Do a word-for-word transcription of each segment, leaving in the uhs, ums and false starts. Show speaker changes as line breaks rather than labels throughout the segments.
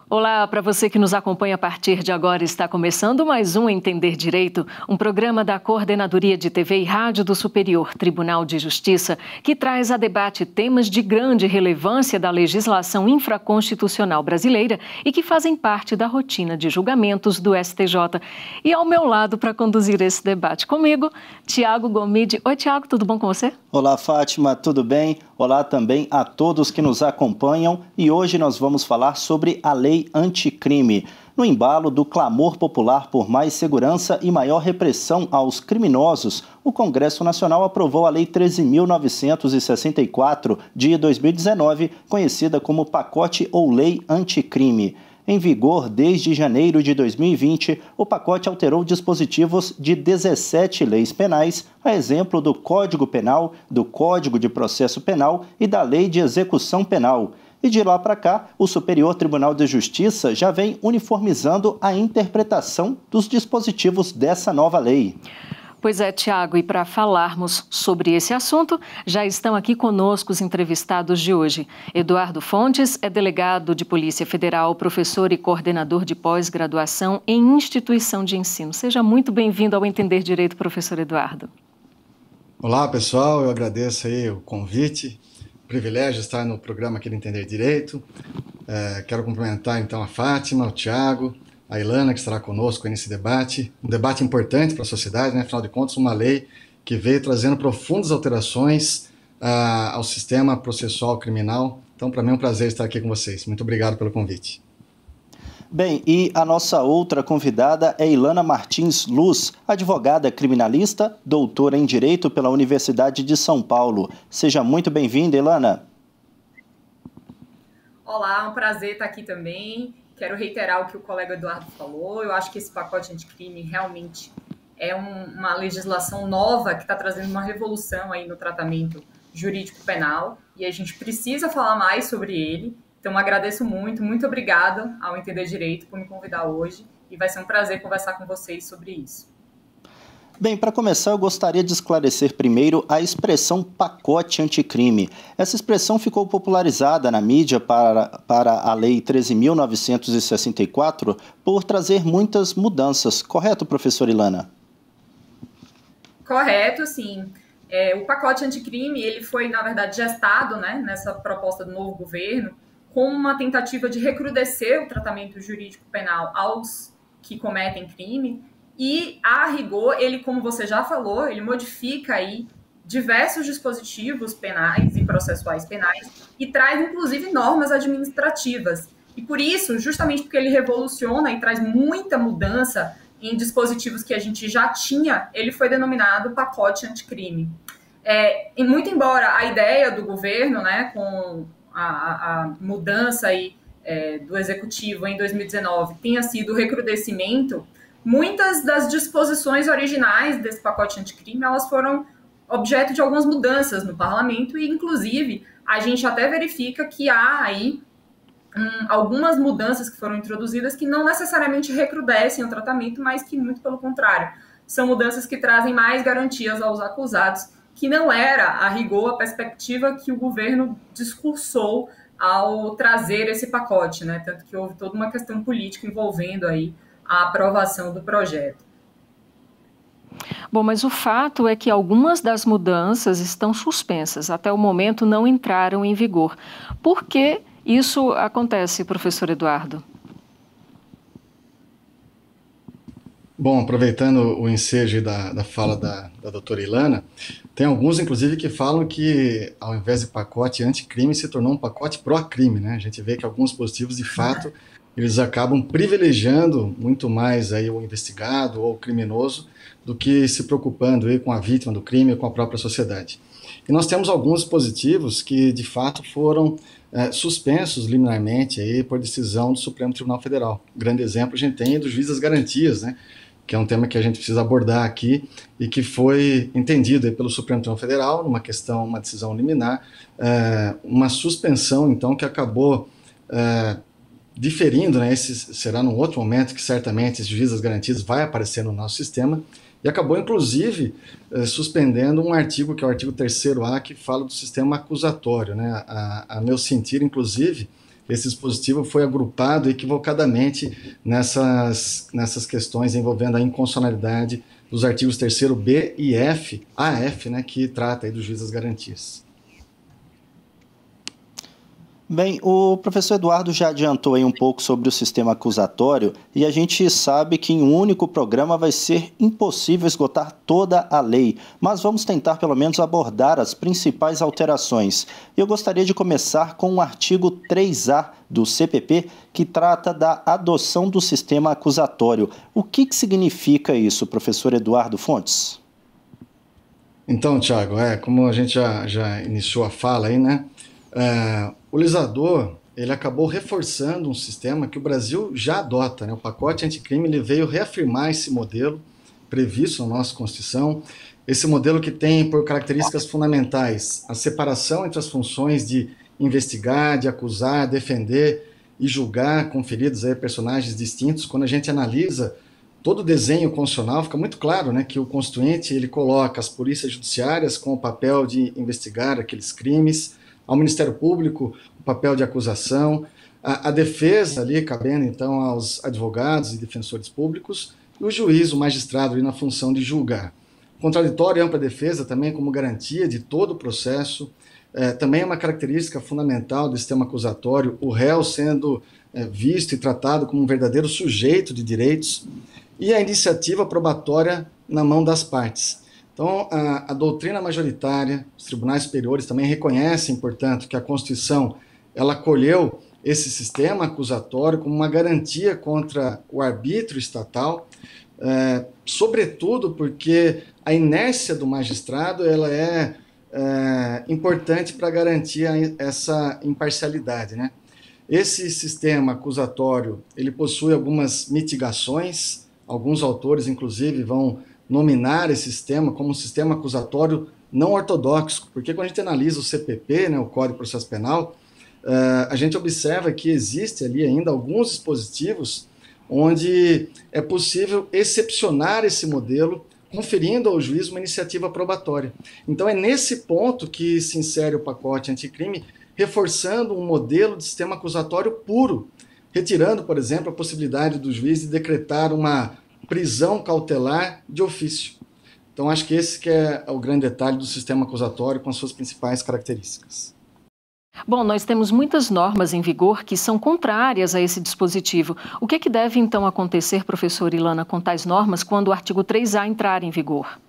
Olá, para você que nos acompanha a partir de agora, está começando mais um Entender Direito, um programa da Coordenadoria de T V e Rádio do Superior Tribunal de Justiça, que traz a debate temas de grande relevância da legislação infraconstitucional brasileira e que fazem parte da rotina de julgamentos do S T J. E ao meu lado, para conduzir esse debate comigo, Tiago Gomide. Oi, Tiago, tudo bom com você?
Olá, Fátima, tudo bem? Olá também a todos que nos acompanham e hoje nós vamos falar sobre a Lei Anticrime. No embalo do clamor popular por mais segurança e maior repressão aos criminosos, o Congresso Nacional aprovou a Lei treze mil novecentos e sessenta e quatro de dois mil e dezenove, conhecida como Pacote ou Lei Anticrime. Em vigor desde janeiro de dois mil e vinte, o pacote alterou dispositivos de dezessete leis penais, a exemplo do Código Penal, do Código de Processo Penal e da Lei de Execução Penal. E de lá para cá, o Superior Tribunal de Justiça já vem uniformizando a interpretação dos dispositivos dessa nova lei.
Pois é, Tiago, e para falarmos sobre esse assunto, já estão aqui conosco os entrevistados de hoje. Eduardo Fontes é delegado de Polícia Federal, professor e coordenador de pós-graduação em instituição de ensino. Seja muito bem-vindo ao Entender Direito, professor Eduardo.
Olá, pessoal, eu agradeço aí o convite, o privilégio de estar no programa aqui do Entender Direito. É, quero cumprimentar então a Fátima, o Tiago, a Ilana, que estará conosco nesse debate, um debate importante para a sociedade, né? Afinal de contas, uma lei que veio trazendo profundas alterações uh, ao sistema processual criminal. Então, para mim é um prazer estar aqui com vocês. Muito obrigado pelo convite.
Bem, e a nossa outra convidada é Ilana Martins Luz, advogada criminalista, doutora em Direito pela Universidade de São Paulo. Seja muito bem-vinda, Ilana.
Olá, um prazer estar aqui também. Quero reiterar o que o colega Eduardo falou. Eu acho que esse pacote anticrime realmente é um, uma legislação nova que está trazendo uma revolução aí no tratamento jurídico penal e a gente precisa falar mais sobre ele. Então, agradeço muito, muito obrigada ao Entender Direito por me convidar hoje e vai ser um prazer conversar com vocês sobre isso.
Bem, para começar, eu gostaria de esclarecer primeiro a expressão pacote anticrime. Essa expressão ficou popularizada na mídia para, para a Lei treze mil novecentos e sessenta e quatro por trazer muitas mudanças. Correto, professora Ilana?
Correto, sim. É, o pacote anticrime ele foi, na verdade, gestado, né, nessa proposta do novo governo como uma tentativa de recrudescer o tratamento jurídico penal aos que cometem crime. E, a rigor, ele, como você já falou, ele modifica aí diversos dispositivos penais e processuais penais e traz, inclusive, normas administrativas. E por isso, justamente porque ele revoluciona e traz muita mudança em dispositivos que a gente já tinha, ele foi denominado pacote anticrime. É, e muito embora a ideia do governo, né, com a, a mudança aí, é, do executivo em dois mil e dezenove tenha sido o recrudescimento, muitas das disposições originais desse pacote anticrime, elas foram objeto de algumas mudanças no parlamento e, inclusive, a gente até verifica que há aí hum, algumas mudanças que foram introduzidas que não necessariamente recrudescem o tratamento, mas que, muito pelo contrário, são mudanças que trazem mais garantias aos acusados, que não era, a rigor, a perspectiva que o governo discursou ao trazer esse pacote, né? Tanto que houve toda uma questão política envolvendo aí a aprovação do projeto.
Bom, mas o fato é que algumas das mudanças estão suspensas. Até o momento não entraram em vigor. Por que isso acontece, professor Eduardo?
Bom, aproveitando o ensejo da, da fala da, da doutora Ilana, tem alguns, inclusive, que falam que, ao invés de pacote anticrime, se tornou um pacote pró-crime, né? A gente vê que alguns dispositivos, de fato, eles acabam privilegiando muito mais aí o investigado ou o criminoso do que se preocupando aí com a vítima do crime ou com a própria sociedade. E nós temos alguns dispositivos que, de fato, foram é, suspensos liminarmente aí por decisão do Supremo Tribunal Federal. Um grande exemplo a gente tem é do juiz das garantias, né? Que é um tema que a gente precisa abordar aqui e que foi entendido aí pelo Supremo Tribunal Federal, numa questão, uma decisão liminar, é, uma suspensão, então, que acabou é, diferindo, né, esse será num outro momento que certamente esse juiz das garantias vai aparecer no nosso sistema, e acabou, inclusive, eh, suspendendo um artigo, que é o artigo terceiro A, que fala do sistema acusatório, né? A, a meu sentir, inclusive, esse dispositivo foi agrupado equivocadamente nessas, nessas questões envolvendo a inconstitucionalidade dos artigos terceiro B e F, A F, né, que trata aí do juiz das garantias.
Bem, o professor Eduardo já adiantou aí um pouco sobre o sistema acusatório e a gente sabe que em um único programa vai ser impossível esgotar toda a lei, mas vamos tentar pelo menos abordar as principais alterações. Eu gostaria de começar com o artigo três A do C P P, que trata da adoção do sistema acusatório. O que, que significa isso, professor Eduardo Fontes?
Então, Tiago, é, como a gente já, já iniciou a fala aí, né? É, o legislador, ele acabou reforçando um sistema que o Brasil já adota, né? O pacote anticrime ele veio reafirmar esse modelo previsto na nossa Constituição, esse modelo que tem por características fundamentais a separação entre as funções de investigar, de acusar, defender e julgar, conferidos a personagens distintos. Quando a gente analisa todo o desenho constitucional, fica muito claro, né, que o Constituinte ele coloca as polícias judiciárias com o papel de investigar aqueles crimes, ao Ministério Público o papel de acusação, a, a defesa ali cabendo então aos advogados e defensores públicos, e o juiz, o magistrado ali na função de julgar. Contraditório e ampla defesa também como garantia de todo o processo, é, também é uma característica fundamental do sistema acusatório, o réu sendo é, visto e tratado como um verdadeiro sujeito de direitos, e a iniciativa probatória na mão das partes. Então, a, a doutrina majoritária, os tribunais superiores também reconhecem, portanto, que a Constituição ela acolheu esse sistema acusatório como uma garantia contra o arbítrio estatal, é, sobretudo porque a inércia do magistrado ela é, é importante para garantir a, essa imparcialidade, né? Esse sistema acusatório ele possui algumas mitigações, alguns autores, inclusive, vão nominar esse sistema como um sistema acusatório não ortodoxo, porque quando a gente analisa o C P P, né, o Código de Processo Penal, uh, a gente observa que existe ali ainda alguns dispositivos onde é possível excepcionar esse modelo, conferindo ao juiz uma iniciativa probatória. Então é nesse ponto que se insere o pacote anticrime, reforçando um modelo de sistema acusatório puro, retirando, por exemplo, a possibilidade do juiz de decretar uma prisão cautelar de ofício. Então, acho que esse que é o grande detalhe do sistema acusatório com as suas principais características.
Bom, nós temos muitas normas em vigor que são contrárias a esse dispositivo. O que é que deve, então, acontecer, professora Ilana, com tais normas quando o artigo três A entrar em vigor?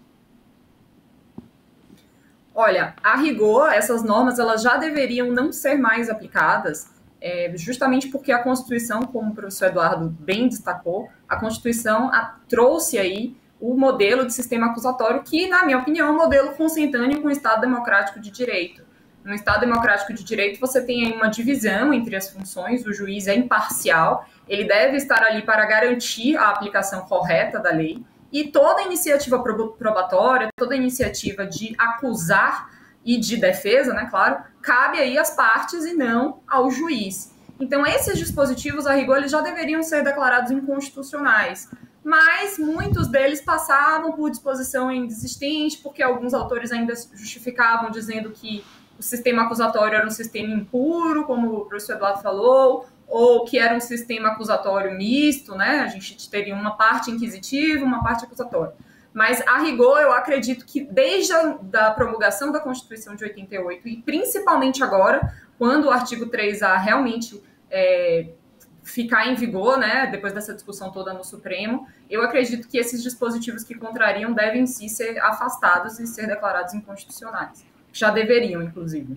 Olha, a rigor, essas normas elas já deveriam não ser mais aplicadas, É, justamente porque a Constituição, como o professor Eduardo bem destacou, a Constituição a, trouxe aí o modelo de sistema acusatório que, na minha opinião, é um modelo consentâneo com o Estado Democrático de Direito. No Estado Democrático de Direito, você tem aí uma divisão entre as funções, o juiz é imparcial, ele deve estar ali para garantir a aplicação correta da lei, e toda iniciativa probatória, toda iniciativa de acusar e de defesa, né, claro, cabe aí às partes e não ao juiz. Então, esses dispositivos, a rigor, eles já deveriam ser declarados inconstitucionais, mas muitos deles passavam por disposição inexistente, porque alguns autores ainda justificavam dizendo que o sistema acusatório era um sistema impuro, como o professor Eduardo falou, ou que era um sistema acusatório misto, né? A gente teria uma parte inquisitiva, uma parte acusatória. Mas, a rigor, eu acredito que desde a da promulgação da Constituição de oitenta e oito, e principalmente agora, quando o artigo três A realmente é, ficar em vigor, né, depois dessa discussão toda no Supremo, eu acredito que esses dispositivos que contrariam devem sim ser afastados e ser declarados inconstitucionais. Já deveriam, inclusive.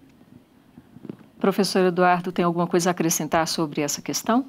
Professor Eduardo, tem alguma coisa a acrescentar sobre essa questão?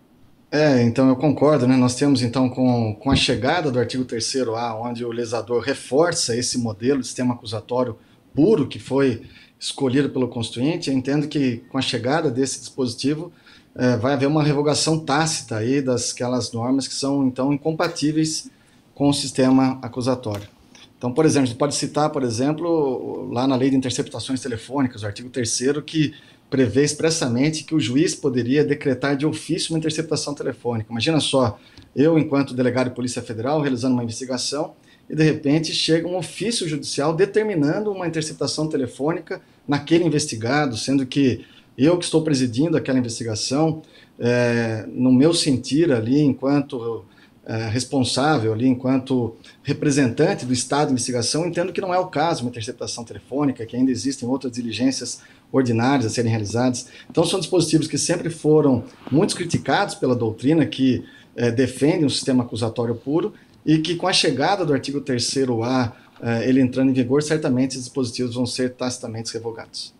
É, então eu concordo, né? Nós temos então com, com a chegada do artigo terceiro A, onde o legislador reforça esse modelo de sistema acusatório puro que foi escolhido pelo Constituinte, eu entendo que com a chegada desse dispositivo é, vai haver uma revogação tácita aí das aquelas normas que são então incompatíveis com o sistema acusatório. Então, por exemplo, a gente pode citar, por exemplo, lá na Lei de Interceptações Telefônicas, o artigo terceiro, que prevê expressamente que o juiz poderia decretar de ofício uma interceptação telefônica. Imagina só, eu, enquanto delegado de Polícia Federal, realizando uma investigação, e de repente chega um ofício judicial determinando uma interceptação telefônica naquele investigado, sendo que Eu que estou presidindo aquela investigação, é, no meu sentir ali, enquanto é, responsável, ali, enquanto representante do Estado de investigação, entendo que não é o caso uma interceptação telefônica, que ainda existem outras diligências ordinárias a serem realizadas. Então são dispositivos que sempre foram muito criticados pela doutrina, que é, defende um sistema acusatório puro, e que com a chegada do artigo terceiro A, é, ele entrando em vigor, certamente esses dispositivos vão ser tacitamente revogados.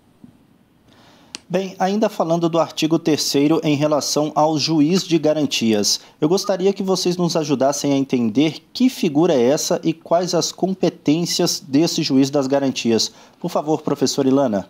Bem, ainda falando do artigo terceiro em relação ao juiz de garantias, eu gostaria que vocês nos ajudassem a entender que figura é essa e quais as competências desse juiz das garantias. Por favor, professora Ilana.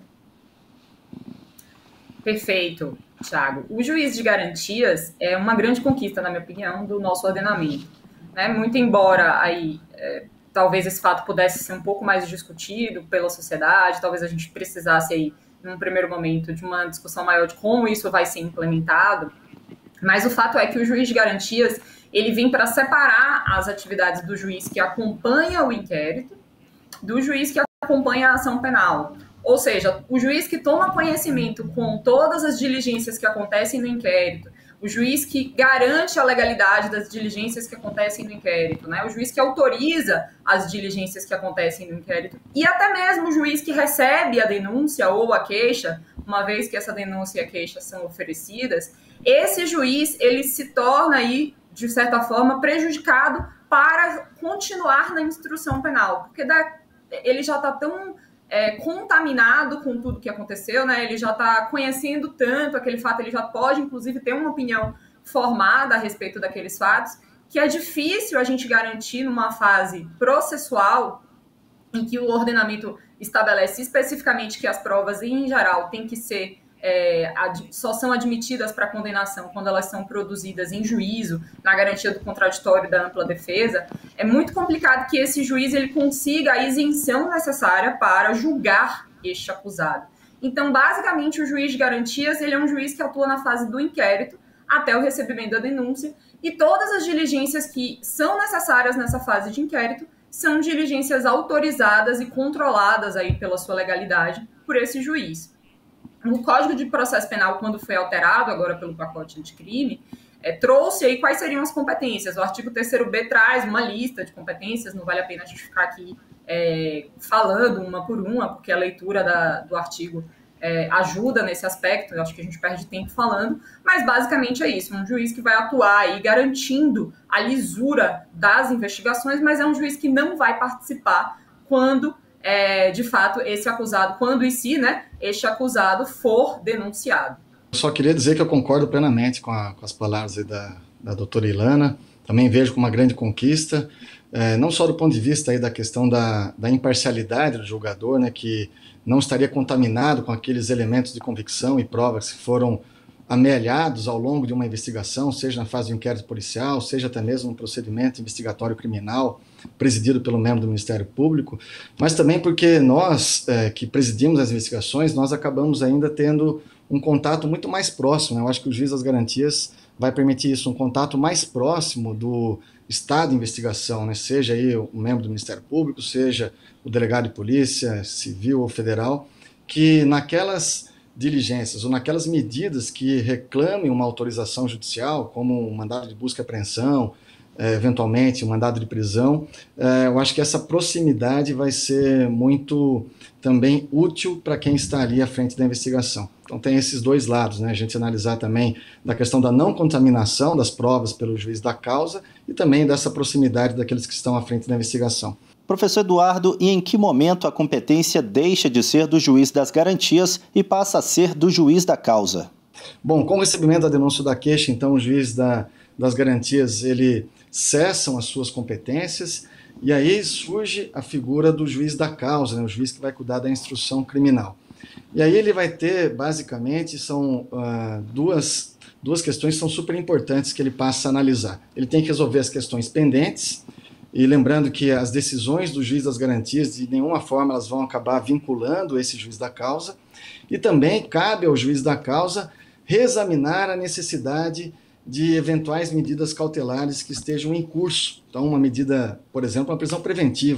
Perfeito, Thiago. O juiz de garantias é uma grande conquista, na minha opinião, do nosso ordenamento. Né? Muito embora aí, é, talvez esse fato pudesse ser um pouco mais discutido pela sociedade, talvez a gente precisasse aí, num primeiro momento, de uma discussão maior de como isso vai ser implementado, mas o fato é que o juiz de garantias, ele vem para separar as atividades do juiz que acompanha o inquérito do juiz que acompanha a ação penal. Ou seja, o juiz que toma conhecimento com todas as diligências que acontecem no inquérito, o juiz que garante a legalidade das diligências que acontecem no inquérito, né? O juiz que autoriza as diligências que acontecem no inquérito, e até mesmo o juiz que recebe a denúncia ou a queixa, uma vez que essa denúncia e a queixa são oferecidas, esse juiz, ele se torna aí, de certa forma, prejudicado para continuar na instrução penal, porque da, ele já está tão... É, contaminado com tudo que aconteceu, né? Ele já está conhecendo tanto aquele fato, ele já pode, inclusive, ter uma opinião formada a respeito daqueles fatos, que é difícil a gente garantir numa fase processual em que o ordenamento estabelece especificamente que as provas, em geral, têm que ser, é, ad, só são admitidas para condenação quando elas são produzidas em juízo, na garantia do contraditório da ampla defesa. É muito complicado que esse juiz ele consiga a isenção necessária para julgar este acusado. Então, basicamente, o juiz de garantias ele é um juiz que atua na fase do inquérito até o recebimento da denúncia, e todas as diligências que são necessárias nessa fase de inquérito são diligências autorizadas e controladas aí pela sua legalidade por esse juiz. O Código de Processo Penal, quando foi alterado agora pelo pacote anticrime, é, trouxe aí quais seriam as competências. O artigo terceiro B traz uma lista de competências, não vale a pena a gente ficar aqui é, falando uma por uma, porque a leitura da, do artigo é, ajuda nesse aspecto, eu acho que a gente perde tempo falando, mas basicamente é isso, um juiz que vai atuar aí garantindo a lisura das investigações, mas é um juiz que não vai participar quando... É, de fato, esse acusado, quando e se, né, este acusado for denunciado.
Eu só queria dizer que eu concordo plenamente com, a, com as palavras aí da, da doutora Ilana, também vejo como uma grande conquista, é, não só do ponto de vista aí da questão da, da imparcialidade do julgador, né, que não estaria contaminado com aqueles elementos de convicção e provas que foram amealhados ao longo de uma investigação, seja na fase de inquérito policial, seja até mesmo no procedimento investigatório criminal, presidido pelo membro do Ministério Público, mas também porque nós, é, que presidimos as investigações, nós acabamos ainda tendo um contato muito mais próximo, né? Eu acho que o juiz das garantias vai permitir isso, um contato mais próximo do estado de investigação, né? Seja aí o membro do Ministério Público, seja o delegado de polícia, civil ou federal, que naquelas diligências ou naquelas medidas que reclamem uma autorização judicial, como um mandado de busca e apreensão, é, eventualmente um mandado de prisão, é, eu acho que essa proximidade vai ser muito também útil para quem está ali à frente da investigação. Então tem esses dois lados, né? A gente analisar também da questão da não contaminação das provas pelo juiz da causa e também dessa proximidade daqueles que estão à frente da investigação.
Professor Eduardo, e em que momento a competência deixa de ser do juiz das garantias e passa a ser do juiz da causa?
Bom, com o recebimento da denúncia da queixa, então o juiz da, das garantias, ele cessam as suas competências e aí surge a figura do juiz da causa, né, o juiz que vai cuidar da instrução criminal. E aí ele vai ter, basicamente, são uh, duas, duas questões que são super importantes que ele passa a analisar. Ele tem que resolver as questões pendentes, e lembrando que as decisões do juiz das garantias, de nenhuma forma, elas vão acabar vinculando esse juiz da causa. E também cabe ao juiz da causa reexaminar a necessidade de eventuais medidas cautelares que estejam em curso. Então, uma medida, por exemplo, uma prisão preventiva,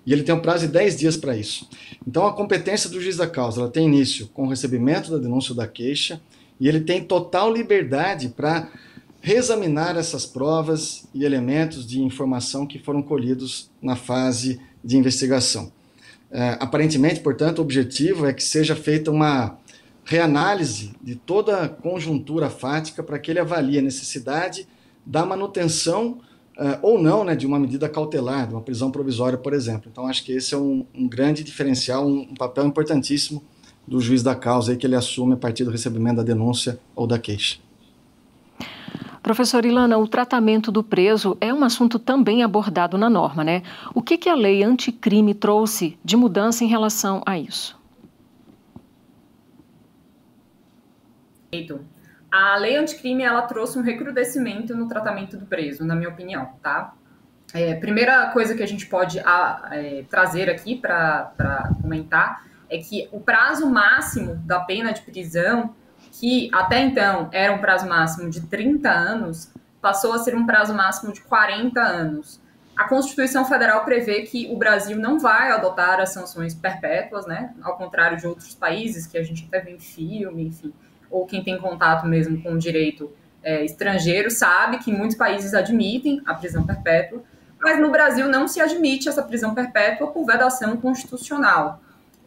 e ele tem um prazo de dez dias para isso. Então, a competência do juiz da causa ela tem início com o recebimento da denúncia ou da queixa, e ele tem total liberdade para reexaminar essas provas e elementos de informação que foram colhidos na fase de investigação. É, aparentemente, portanto, o objetivo é que seja feita uma reanálise de toda a conjuntura fática para que ele avalie a necessidade da manutenção uh, ou não, né, de uma medida cautelar, de uma prisão provisória, por exemplo. Então, acho que esse é um, um grande diferencial, um, um papel importantíssimo do juiz da causa aí, que ele assume a partir do recebimento da denúncia ou da queixa.
Professor Ilana, o tratamento do preso é um assunto também abordado na norma, né? O que, que a lei anticrime trouxe de mudança em relação a isso?
A lei anticrime, ela trouxe um recrudescimento no tratamento do preso, na minha opinião, tá? É, primeira coisa que a gente pode a, é, trazer aqui para comentar é que o prazo máximo da pena de prisão, que até então era um prazo máximo de trinta anos, passou a ser um prazo máximo de quarenta anos. A Constituição Federal prevê que o Brasil não vai adotar as sanções perpétuas, né? Ao contrário de outros países que a gente até vê em filme, enfim, ou quem tem contato mesmo com o direito é, estrangeiro, sabe que muitos países admitem a prisão perpétua, mas no Brasil não se admite essa prisão perpétua por vedação constitucional.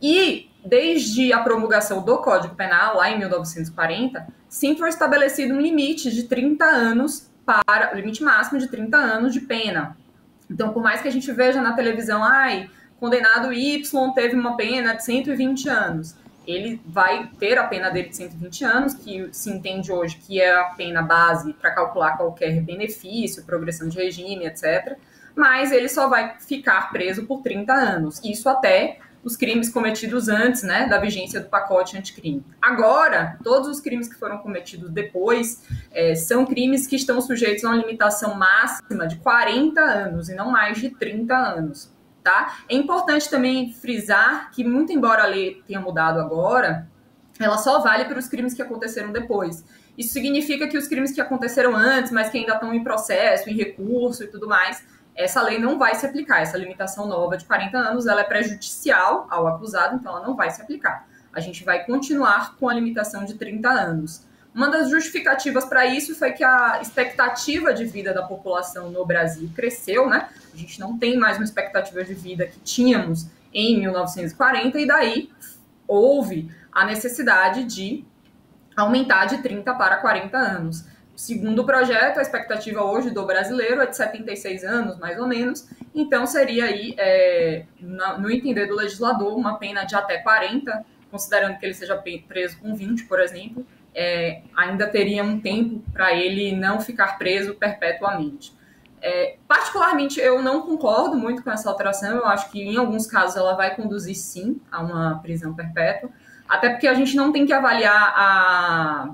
E, desde a promulgação do Código Penal, lá em mil novecentos e quarenta, sempre foi estabelecido um limite de trinta anos, para, o limite máximo de trinta anos de pena. Então, por mais que a gente veja na televisão, ai, condenado Y teve uma pena de cento e vinte anos, ele vai ter a pena dele de cento e vinte anos, que se entende hoje que é a pena base para calcular qualquer benefício, progressão de regime, etcétera. Mas ele só vai ficar preso por trinta anos. Isso até os crimes cometidos antes, né, da vigência do pacote anticrime. Agora, todos os crimes que foram cometidos depois é, são crimes que estão sujeitos a uma limitação máxima de quarenta anos e não mais de trinta anos. Tá? É importante também frisar que, muito embora a lei tenha mudado agora, ela só vale para os crimes que aconteceram depois. Isso significa que os crimes que aconteceram antes, mas que ainda estão em processo, em recurso e tudo mais, essa lei não vai se aplicar. Essa limitação nova de quarenta anos, ela é prejudicial ao acusado, então ela não vai se aplicar. A gente vai continuar com a limitação de trinta anos. Uma das justificativas para isso foi que a expectativa de vida da população no Brasil cresceu, né? A gente não tem mais uma expectativa de vida que tínhamos em mil novecentos e quarenta, e daí houve a necessidade de aumentar de trinta para quarenta anos. Segundo o projeto, a expectativa hoje do brasileiro é de setenta e seis anos, mais ou menos, então seria aí, é, no entender do legislador, uma pena de até quarenta, considerando que ele seja preso com vinte, por exemplo, É, ainda teria um tempo para ele não ficar preso perpetuamente. É, particularmente, eu não concordo muito com essa alteração. Eu acho que, em alguns casos, ela vai conduzir, sim, a uma prisão perpétua, até porque a gente não tem que avaliar a...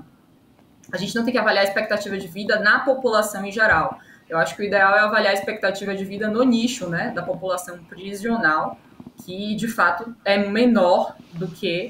a gente não tem que avaliar a expectativa de vida na população em geral. Eu acho que o ideal é avaliar a expectativa de vida no nicho, né, da população prisional, que, de fato, é menor do que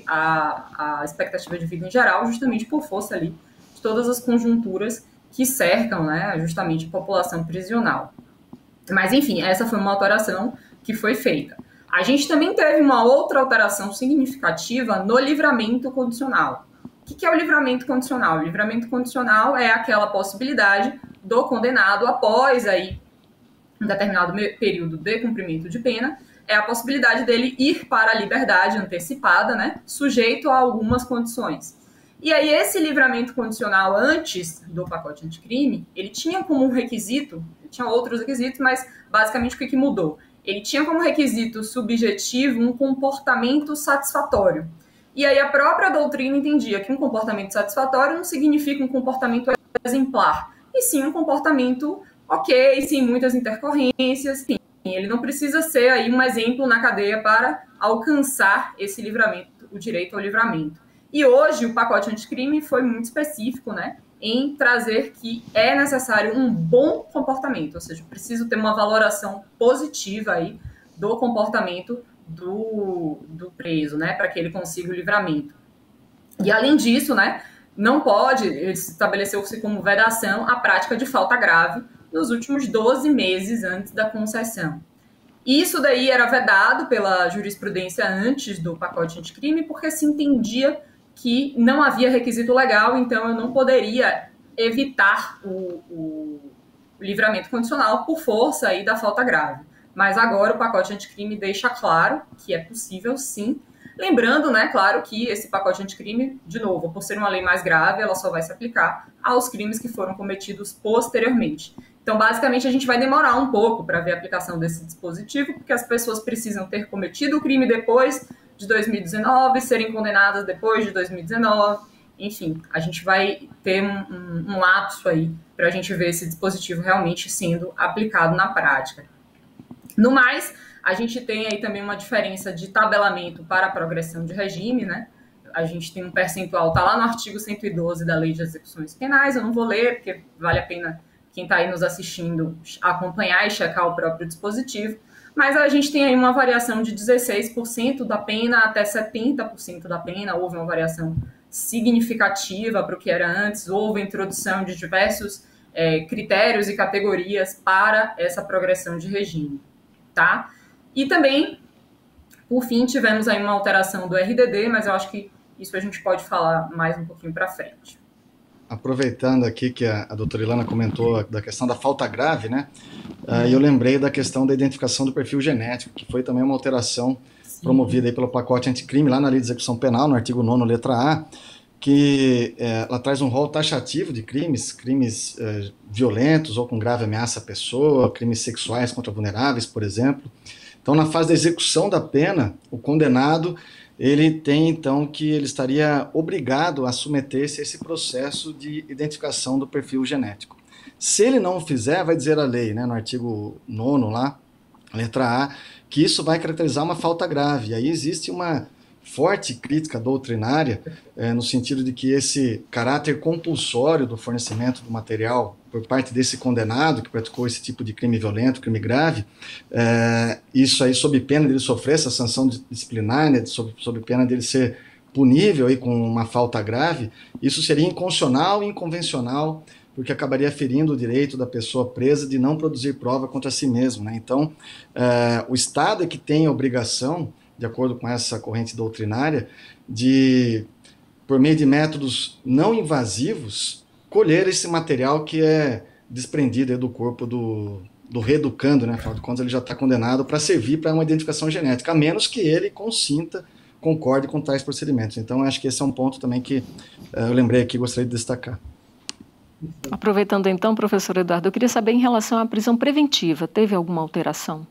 a, a expectativa de vida em geral, justamente por força ali de todas as conjunturas que cercam, né, justamente a população prisional. Mas, enfim, essa foi uma alteração que foi feita. A gente também teve uma outra alteração significativa no livramento condicional. O que é o livramento condicional? O livramento condicional é aquela possibilidade do condenado, após aí, um determinado período de cumprimento de pena, é a possibilidade dele ir para a liberdade antecipada, né, sujeito a algumas condições. E aí esse livramento condicional antes do pacote anticrime, ele tinha como um requisito, tinha outros requisitos, mas basicamente o que, que mudou? Ele tinha como requisito subjetivo um comportamento satisfatório. E aí a própria doutrina entendia que um comportamento satisfatório não significa um comportamento exemplar, e sim um comportamento ok, sem muitas intercorrências, sim. Ele não precisa ser aí um exemplo na cadeia para alcançar esse livramento, o direito ao livramento. E hoje o pacote anticrime foi muito específico, né, em trazer que é necessário um bom comportamento, ou seja, preciso ter uma valoração positiva aí do comportamento do, do preso, né, para que ele consiga o livramento. E além disso, né, não pode, estabeleceu-se como vedação a prática de falta grave nos últimos doze meses antes da concessão. E isso daí era vedado pela jurisprudência antes do pacote anticrime, porque se entendia que não havia requisito legal, então eu não poderia evitar o, o, o livramento condicional por força aí da falta grave. Mas agora o pacote anticrime deixa claro que é possível sim. Lembrando, né, claro, que esse pacote anticrime, de novo, por ser uma lei mais grave, ela só vai se aplicar aos crimes que foram cometidos posteriormente. Então, basicamente, a gente vai demorar um pouco para ver a aplicação desse dispositivo, porque as pessoas precisam ter cometido o crime depois de dois mil e dezenove, serem condenadas depois de dois mil e dezenove. Enfim, a gente vai ter um, um, um lapso aí para a gente ver esse dispositivo realmente sendo aplicado na prática. No mais, a gente tem aí também uma diferença de tabelamento para a progressão de regime, né? A gente tem um percentual, está lá no artigo cento e doze da Lei de Execuções Penais, eu não vou ler, porque vale a pena quem está aí nos assistindo acompanhar e checar o próprio dispositivo, mas a gente tem aí uma variação de dezesseis por cento da pena até setenta por cento da pena, houve uma variação significativa para o que era antes, houve a introdução de diversos é, critérios e categorias para essa progressão de regime, tá? E também, por fim, tivemos aí uma alteração do R D D, mas eu acho que isso a gente pode falar mais um pouquinho para frente.
Aproveitando aqui que a, a doutora Ilana comentou da questão da falta grave, né? Uh, eu lembrei da questão da identificação do perfil genético, que foi também uma alteração Sim. promovida aí pelo pacote anticrime, lá na Lei de Execução Penal, no artigo nono, letra A, que é, ela traz um rol taxativo de crimes, crimes é, violentos ou com grave ameaça à pessoa, crimes sexuais contra vulneráveis, por exemplo. Então, na fase da execução da pena, o condenado, ele tem, então, que ele estaria obrigado a submeter-se a esse processo de identificação do perfil genético. Se ele não o fizer, vai dizer a lei, né, no artigo nono lá, letra A, que isso vai caracterizar uma falta grave. E aí existe uma forte crítica doutrinária, é, no sentido de que esse caráter compulsório do fornecimento do material por parte desse condenado que praticou esse tipo de crime violento, crime grave, é, isso aí sob pena dele sofrer essa sanção disciplinar, né, sob, sob pena dele ser punível aí com uma falta grave, isso seria inconstitucional e inconvencional, porque acabaria ferindo o direito da pessoa presa de não produzir prova contra si mesmo, né? Então, é, o Estado é que tem a obrigação, de acordo com essa corrente doutrinária, de, por meio de métodos não invasivos, colher esse material que é desprendido do corpo do, do reeducando, né? Afinal de contas, ele já está condenado para servir para uma identificação genética, a menos que ele consinta, concorde com tais procedimentos. Então, acho que esse é um ponto também que uh, eu lembrei aqui e gostaria de destacar.
Aproveitando então, professor Eduardo, eu queria saber em relação à prisão preventiva, teve alguma alteração?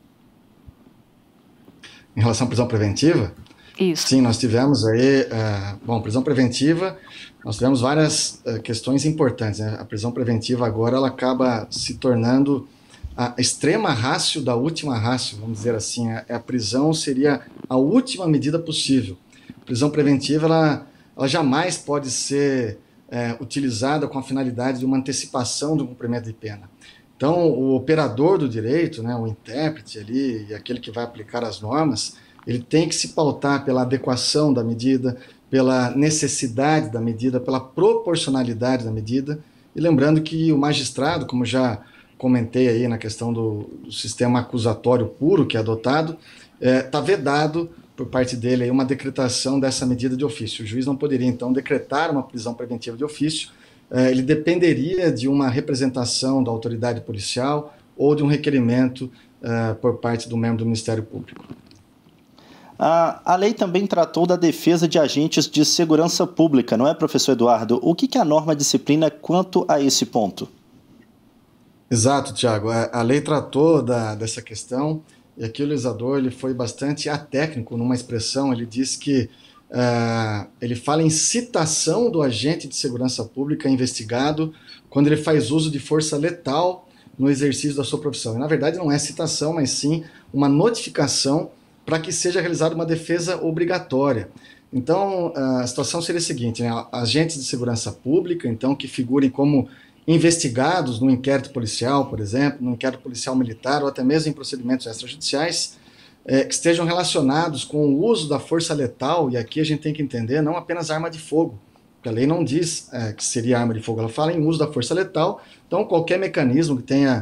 Em relação à prisão preventiva?
Isso.
Sim, nós tivemos aí, uh, bom, prisão preventiva, nós tivemos várias uh, questões importantes, né? A prisão preventiva agora, ela acaba se tornando a extrema rácio da última rácio, vamos dizer assim, a, a prisão seria a última medida possível. A prisão preventiva, ela, ela jamais pode ser é, utilizada com a finalidade de uma antecipação do cumprimento de pena. Então, o operador do direito, né, o intérprete ali, e aquele que vai aplicar as normas, ele tem que se pautar pela adequação da medida, pela necessidade da medida, pela proporcionalidade da medida, e lembrando que o magistrado, como já comentei aí na questão do, do sistema acusatório puro que é adotado, está é, vedado por parte dele aí uma decretação dessa medida de ofício. O juiz não poderia, então, decretar uma prisão preventiva de ofício, é, ele dependeria de uma representação da autoridade policial ou de um requerimento é, por parte do membro do Ministério Público.
A, a lei também tratou da defesa de agentes de segurança pública, não é, professor Eduardo? O que, que a norma disciplina quanto a esse ponto?
Exato, Tiago. A, a lei tratou da, dessa questão e aqui o legislador ele foi bastante atécnico numa expressão. Ele disse que uh, ele fala em citação do agente de segurança pública investigado quando ele faz uso de força letal no exercício da sua profissão. E, na verdade, não é citação, mas sim uma notificação para que seja realizada uma defesa obrigatória. Então, a situação seria a seguinte, né? Agentes de segurança pública, então, que figurem como investigados no inquérito policial, por exemplo, no inquérito policial militar ou até mesmo em procedimentos extrajudiciais, é, que estejam relacionados com o uso da força letal, e aqui a gente tem que entender não apenas arma de fogo, porque a lei não diz é, que seria arma de fogo, ela fala em uso da força letal, então qualquer mecanismo que tenha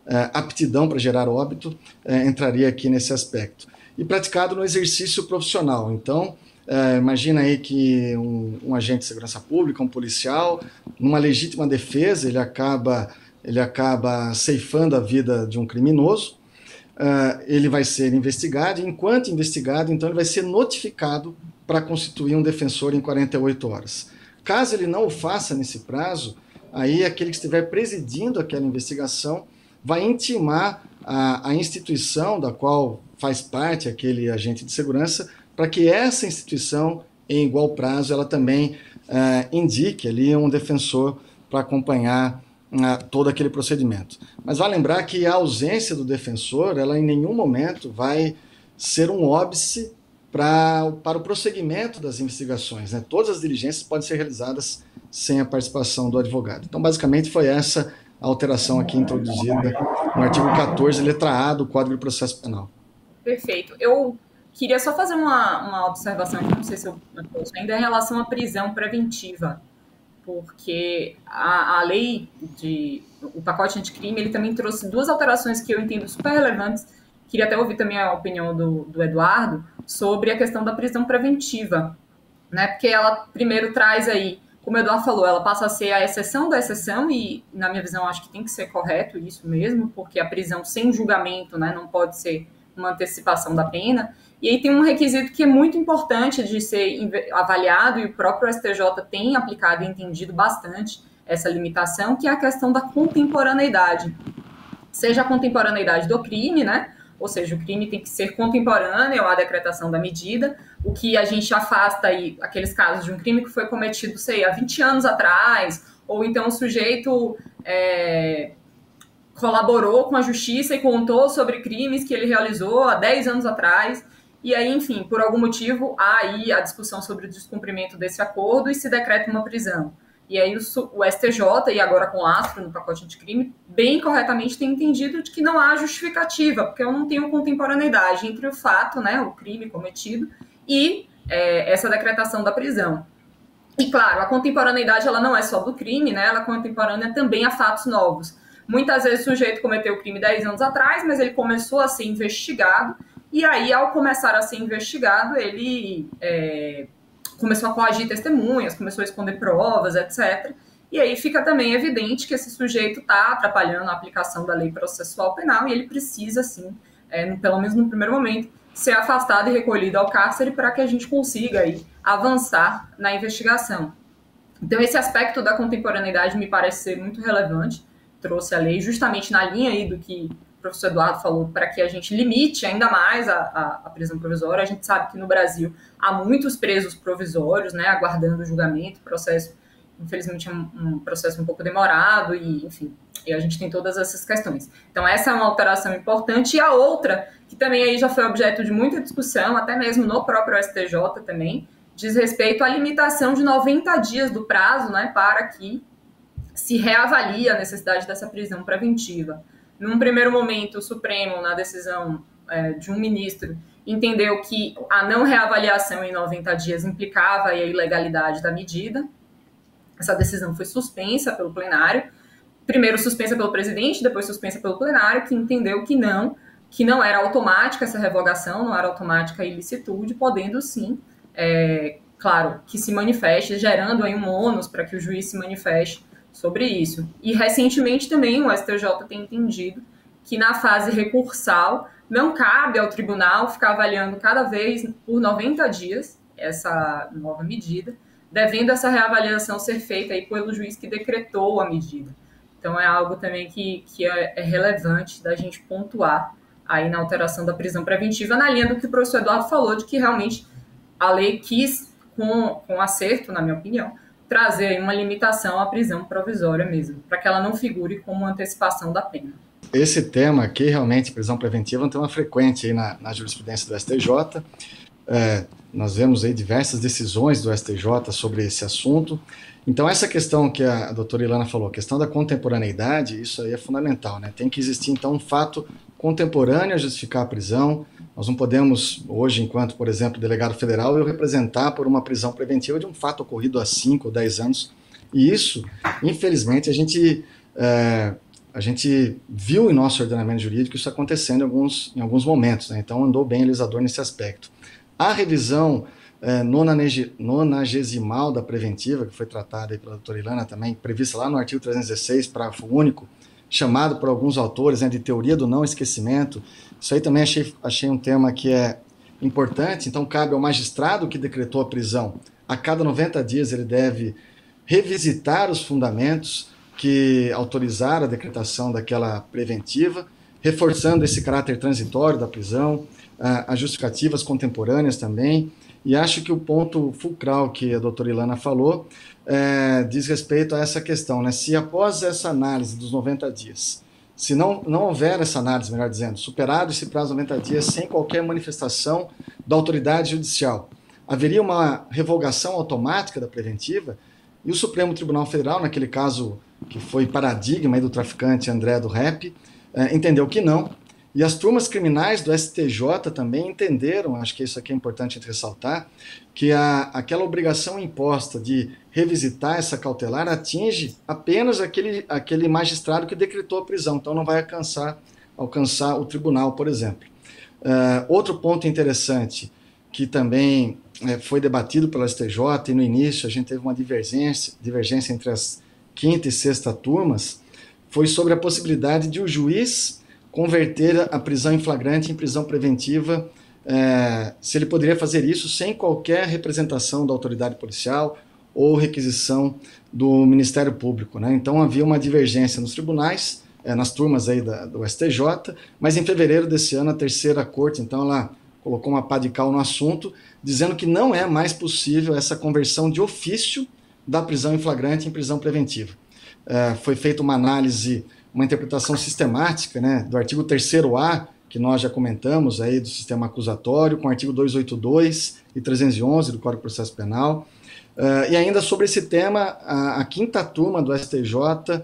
é, aptidão para gerar óbito, é, entraria aqui nesse aspecto. E praticado no exercício profissional. Então, é, imagina aí que um, um agente de segurança pública, um policial, numa legítima defesa, ele acaba, ele acaba ceifando a vida de um criminoso, uh, ele vai ser investigado, e enquanto investigado, então ele vai ser notificado para constituir um defensor em quarenta e oito horas. Caso ele não o faça nesse prazo, aí aquele que estiver presidindo aquela investigação vai intimar a, a instituição da qual faz parte aquele agente de segurança, para que essa instituição, em igual prazo, ela também uh, indique ali um defensor para acompanhar uh, todo aquele procedimento. Mas vale lembrar que a ausência do defensor, ela em nenhum momento vai ser um óbice pra, para o prosseguimento das investigações, né? Todas as diligências podem ser realizadas sem a participação do advogado. Então, basicamente, foi essa a alteração aqui introduzida no artigo quatorze, letra A do Código de Processo Penal.
Perfeito. Eu queria só fazer uma, uma observação aqui, não sei se eu posso ainda, em relação à prisão preventiva, porque a, a lei, de, o pacote anticrime, ele também trouxe duas alterações que eu entendo super relevantes. Queria até ouvir também a opinião do, do Eduardo sobre a questão da prisão preventiva, né? Porque ela primeiro traz aí, como o Eduardo falou, ela passa a ser a exceção da exceção e, na minha visão, acho que tem que ser correto isso mesmo, porque a prisão sem julgamento, né, não pode ser uma antecipação da pena. E aí tem um requisito que é muito importante de ser avaliado, e o próprio S T J tem aplicado e entendido bastante essa limitação, que é a questão da contemporaneidade. Seja a contemporaneidade do crime, né? Ou seja, o crime tem que ser contemporâneo à decretação da medida, o que a gente afasta aí aqueles casos de um crime que foi cometido, sei, há vinte anos atrás, ou então o sujeito é, colaborou com a justiça e contou sobre crimes que ele realizou há dez anos atrás, e aí, enfim, por algum motivo, há aí a discussão sobre o descumprimento desse acordo e se decreta uma prisão. E aí o, o S T J, e agora com lastro no pacote anticrime, bem corretamente tem entendido de que não há justificativa, porque eu não tenho contemporaneidade entre o fato, né, o crime cometido, e é, essa decretação da prisão. E claro, a contemporaneidade ela não é só do crime, né, ela é contemporânea também a fatos novos. Muitas vezes o sujeito cometeu o crime dez anos atrás, mas ele começou a ser investigado, e aí ao começar a ser investigado, ele... É, começou a coagir testemunhas, começou a esconder provas, etcétera. E aí fica também evidente que esse sujeito está atrapalhando a aplicação da lei processual penal e ele precisa, sim, é, no, pelo menos no primeiro momento, ser afastado e recolhido ao cárcere para que a gente consiga aí, avançar na investigação. Então esse aspecto da contemporaneidade me parece ser muito relevante, trouxe a lei justamente na linha aí do que o professor Eduardo falou, para que a gente limite ainda mais a, a, a prisão provisória. A gente sabe que no Brasil há muitos presos provisórios, né, aguardando o julgamento, processo, infelizmente é um, um processo um pouco demorado, e enfim, e a gente tem todas essas questões. Então essa é uma alteração importante, e a outra, que também aí já foi objeto de muita discussão, até mesmo no próprio S T J também, diz respeito à limitação de noventa dias do prazo, né, para que se reavalie a necessidade dessa prisão preventiva. Num primeiro momento, o Supremo, na decisão é, de um ministro, entendeu que a não reavaliação em noventa dias implicava a ilegalidade da medida. Essa decisão foi suspensa pelo plenário, primeiro suspensa pelo presidente, depois suspensa pelo plenário, que entendeu que não, que não era automática essa revogação, não era automática a ilicitude, podendo sim, é, claro, que se manifeste, gerando aí um ônus para que o juiz se manifeste sobre isso. E recentemente também o S T J tem entendido que na fase recursal não cabe ao tribunal ficar avaliando cada vez por noventa dias essa nova medida, devendo essa reavaliação ser feita aí pelo juiz que decretou a medida. Então é algo também que, que é, é relevante da gente pontuar aí na alteração da prisão preventiva, na linha do que o professor Eduardo falou, de que realmente a lei quis, com, com acerto, na minha opinião, trazer uma limitação à prisão provisória mesmo, para que ela não figure como antecipação da pena.
Esse tema aqui, realmente, prisão preventiva, é um tema frequente aí na, na jurisprudência do S T J. É, nós vemos aí diversas decisões do S T J sobre esse assunto. Então, essa questão que a, a doutora Ilana falou, a questão da contemporaneidade, isso aí é fundamental, né? Tem que existir, então, um fato contemporâneo a justificar a prisão. Nós não podemos, hoje, enquanto, por exemplo, delegado federal, eu representar por uma prisão preventiva de um fato ocorrido há cinco ou dez anos. E isso, infelizmente, a gente é, a gente viu em nosso ordenamento jurídico isso acontecendo em alguns, em alguns momentos, né? Então andou bem o legislador nesse aspecto. A revisão é, nonagesimal da preventiva, que foi tratada aí pela doutora Ilana também, prevista lá no artigo trezentos e dezesseis, parágrafo único, chamado por alguns autores, né, de teoria do não esquecimento. Isso aí também achei, achei um tema que é importante. Então cabe ao magistrado que decretou a prisão, a cada noventa dias ele deve revisitar os fundamentos que autorizaram a decretação daquela preventiva, reforçando esse caráter transitório da prisão, as justificativas contemporâneas também. E acho que o ponto fulcral que a doutora Ilana falou é, diz respeito a essa questão, né? Se após essa análise dos noventa dias, se não, não houver essa análise, melhor dizendo, superado esse prazo de noventa dias sem qualquer manifestação da autoridade judicial, haveria uma revogação automática da preventiva, e o Supremo Tribunal Federal, naquele caso que foi paradigma aí do traficante André do Rap, eh, entendeu que não, e as turmas criminais do S T J também entenderam, acho que isso aqui é importante a gente ressaltar, que a, aquela obrigação imposta de revisitar essa cautelar atinge apenas aquele, aquele magistrado que decretou a prisão, então não vai alcançar, alcançar o tribunal, por exemplo. Uh, outro ponto interessante, que também é, foi debatido pela S T J, e no início a gente teve uma divergência, divergência entre as quinta e sexta turmas, foi sobre a possibilidade de o juiz converter a prisão em flagrante em prisão preventiva, é, se ele poderia fazer isso sem qualquer representação da autoridade policial ou requisição do Ministério Público, né? Então havia uma divergência nos tribunais, é, nas turmas aí da, do S T J, mas em fevereiro desse ano a terceira corte, então ela colocou uma pá de cal no assunto, dizendo que não é mais possível essa conversão de ofício da prisão em flagrante em prisão preventiva. É, foi feita uma análise, uma interpretação sistemática, né, do artigo terceiro A, que nós já comentamos aí do sistema acusatório, com o artigo duzentos e oitenta e dois e trezentos e onze do Código de Processo Penal. Uh, e ainda sobre esse tema, a, a quinta turma do S T J,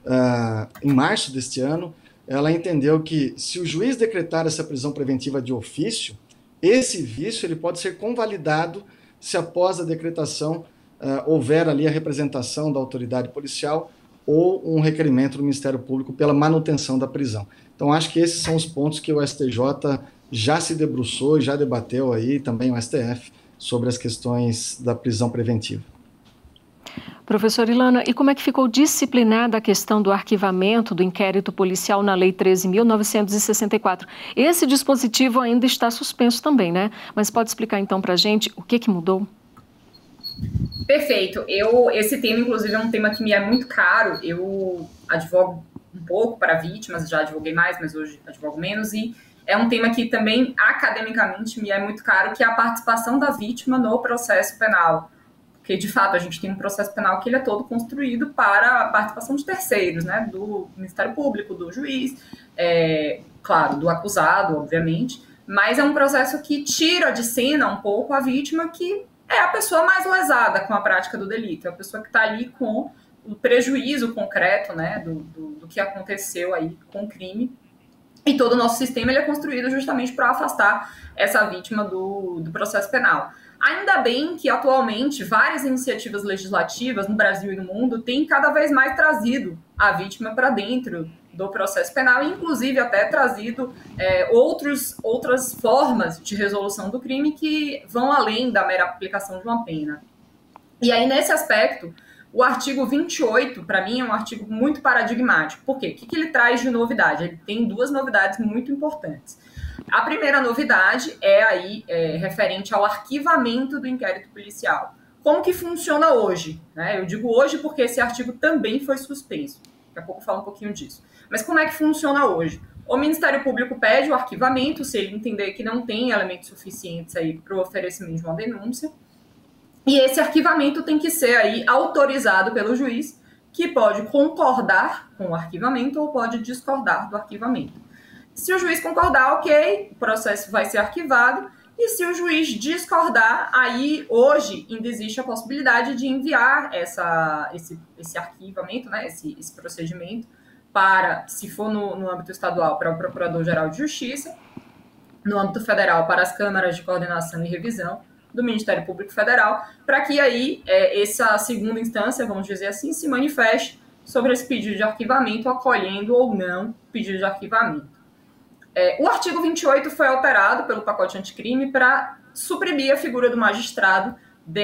uh, em março deste ano, ela entendeu que se o juiz decretar essa prisão preventiva de ofício, esse vício ele pode ser convalidado se após a decretação uh, houver ali a representação da autoridade policial ou um requerimento do Ministério Público pela manutenção da prisão. Então, acho que esses são os pontos que o S T J já se debruçou e já debateu aí, também o S T F, sobre as questões da prisão preventiva.
Professora Ilana, e como é que ficou disciplinada a questão do arquivamento do inquérito policial na Lei treze mil novecentos e sessenta e quatro? Esse dispositivo ainda está suspenso também, né? Mas pode explicar então para a gente o que, que mudou?
Perfeito. Eu, esse tema, inclusive, é um tema que me é muito caro. Eu advogo um pouco para vítimas, já advoguei mais, mas hoje advogo menos, e é um tema que também, academicamente, me é muito caro, que é a participação da vítima no processo penal. Porque, de fato, a gente tem um processo penal que ele é todo construído para a participação de terceiros, né? Do Ministério Público, do juiz, é, claro, do acusado, obviamente, mas é um processo que tira de cena um pouco a vítima, que é a pessoa mais lesada com a prática do delito, é a pessoa que está ali com o prejuízo concreto, né, do, do, do que aconteceu aí com o crime. E todo o nosso sistema ele é construído justamente para afastar essa vítima do, do processo penal. Ainda bem que, atualmente, várias iniciativas legislativas no Brasil e no mundo têm cada vez mais trazido a vítima para dentro do processo penal, e inclusive até trazido é, outros, outras formas de resolução do crime que vão além da mera aplicação de uma pena. E aí, nesse aspecto, o artigo vinte e oito, para mim, é um artigo muito paradigmático. Por quê? O que, que ele traz de novidade? Ele tem duas novidades muito importantes. A primeira novidade é aí é, referente ao arquivamento do inquérito policial. Como que funciona hoje? Né? Eu digo hoje porque esse artigo também foi suspenso. Daqui a pouco eu falo um pouquinho disso. Mas como é que funciona hoje? O Ministério Público pede o arquivamento, se ele entender que não tem elementos suficientes aí para o oferecimento de uma denúncia. E esse arquivamento tem que ser aí autorizado pelo juiz, que pode concordar com o arquivamento ou pode discordar do arquivamento. Se o juiz concordar, ok, o processo vai ser arquivado. E se o juiz discordar, aí hoje ainda existe a possibilidade de enviar essa, esse, esse arquivamento, né, esse, esse procedimento, para, se for no, no âmbito estadual, para o Procurador-Geral de Justiça, no âmbito federal, para as câmaras de coordenação e revisão do Ministério Público Federal, para que aí é, essa segunda instância, vamos dizer assim, se manifeste sobre esse pedido de arquivamento, acolhendo ou não o pedido de arquivamento. É, o artigo vinte e oito foi alterado pelo pacote anticrime para suprimir a figura do magistrado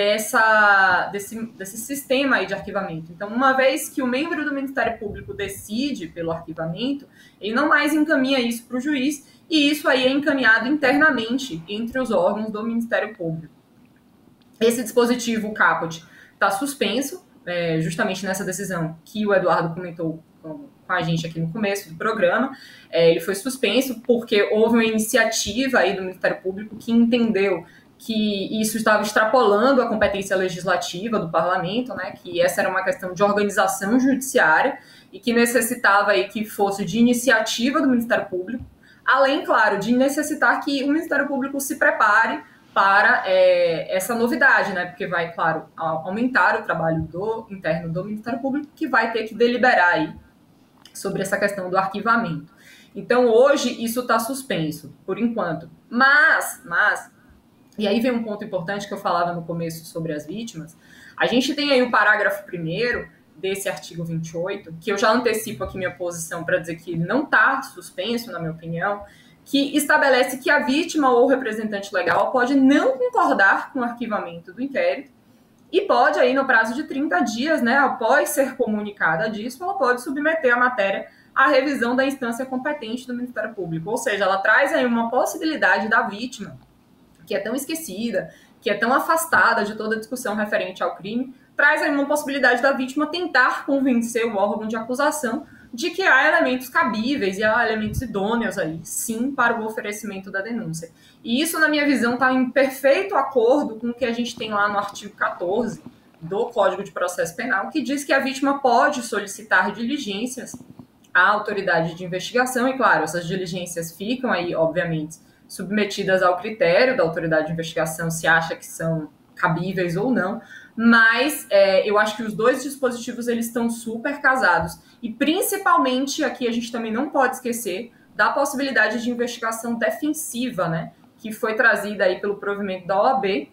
dessa, desse, desse sistema aí de arquivamento. Então, uma vez que o membro do Ministério Público decide pelo arquivamento, ele não mais encaminha isso para o juiz, e isso aí é encaminhado internamente entre os órgãos do Ministério Público. Esse dispositivo, o caput, está suspenso, é, justamente nessa decisão que o Eduardo comentou com, com a gente aqui no começo do programa. É, ele foi suspenso porque houve uma iniciativa aí do Ministério Público que entendeu que isso estava extrapolando a competência legislativa do parlamento, né, que essa era uma questão de organização judiciária e que necessitava aí que fosse de iniciativa do Ministério Público, além, claro, de necessitar que o Ministério Público se prepare para é, essa novidade, né, porque vai, claro, aumentar o trabalho do interno do Ministério Público, que vai ter que deliberar aí sobre essa questão do arquivamento. Então, hoje, isso está suspenso, por enquanto. Mas, mas, e aí vem um ponto importante que eu falava no começo sobre as vítimas, a gente tem aí o parágrafo primeiro desse artigo vinte e oito, que eu já antecipo aqui minha posição para dizer que ele não está suspenso, na minha opinião, que estabelece que a vítima ou representante legal pode não concordar com o arquivamento do inquérito e pode, aí, no prazo de trinta dias, né, após ser comunicada disso, ela pode submeter a matéria à revisão da instância competente do Ministério Público. Ou seja, ela traz aí uma possibilidade da vítima, que é tão esquecida, que é tão afastada de toda a discussão referente ao crime, traz aí uma possibilidade da vítima tentar convencer o órgão de acusação de que há elementos cabíveis e há elementos idôneos aí, sim, para o oferecimento da denúncia. E isso, na minha visão, está em perfeito acordo com o que a gente tem lá no artigo quatorze do Código de Processo Penal, que diz que a vítima pode solicitar diligências à autoridade de investigação, e, claro, essas diligências ficam aí, obviamente, submetidas ao critério da autoridade de investigação, se acha que são cabíveis ou não, mas é, eu acho que os dois dispositivos eles estão super casados, e principalmente aqui a gente também não pode esquecer da possibilidade de investigação defensiva, né, que foi trazida aí pelo provimento da O A B,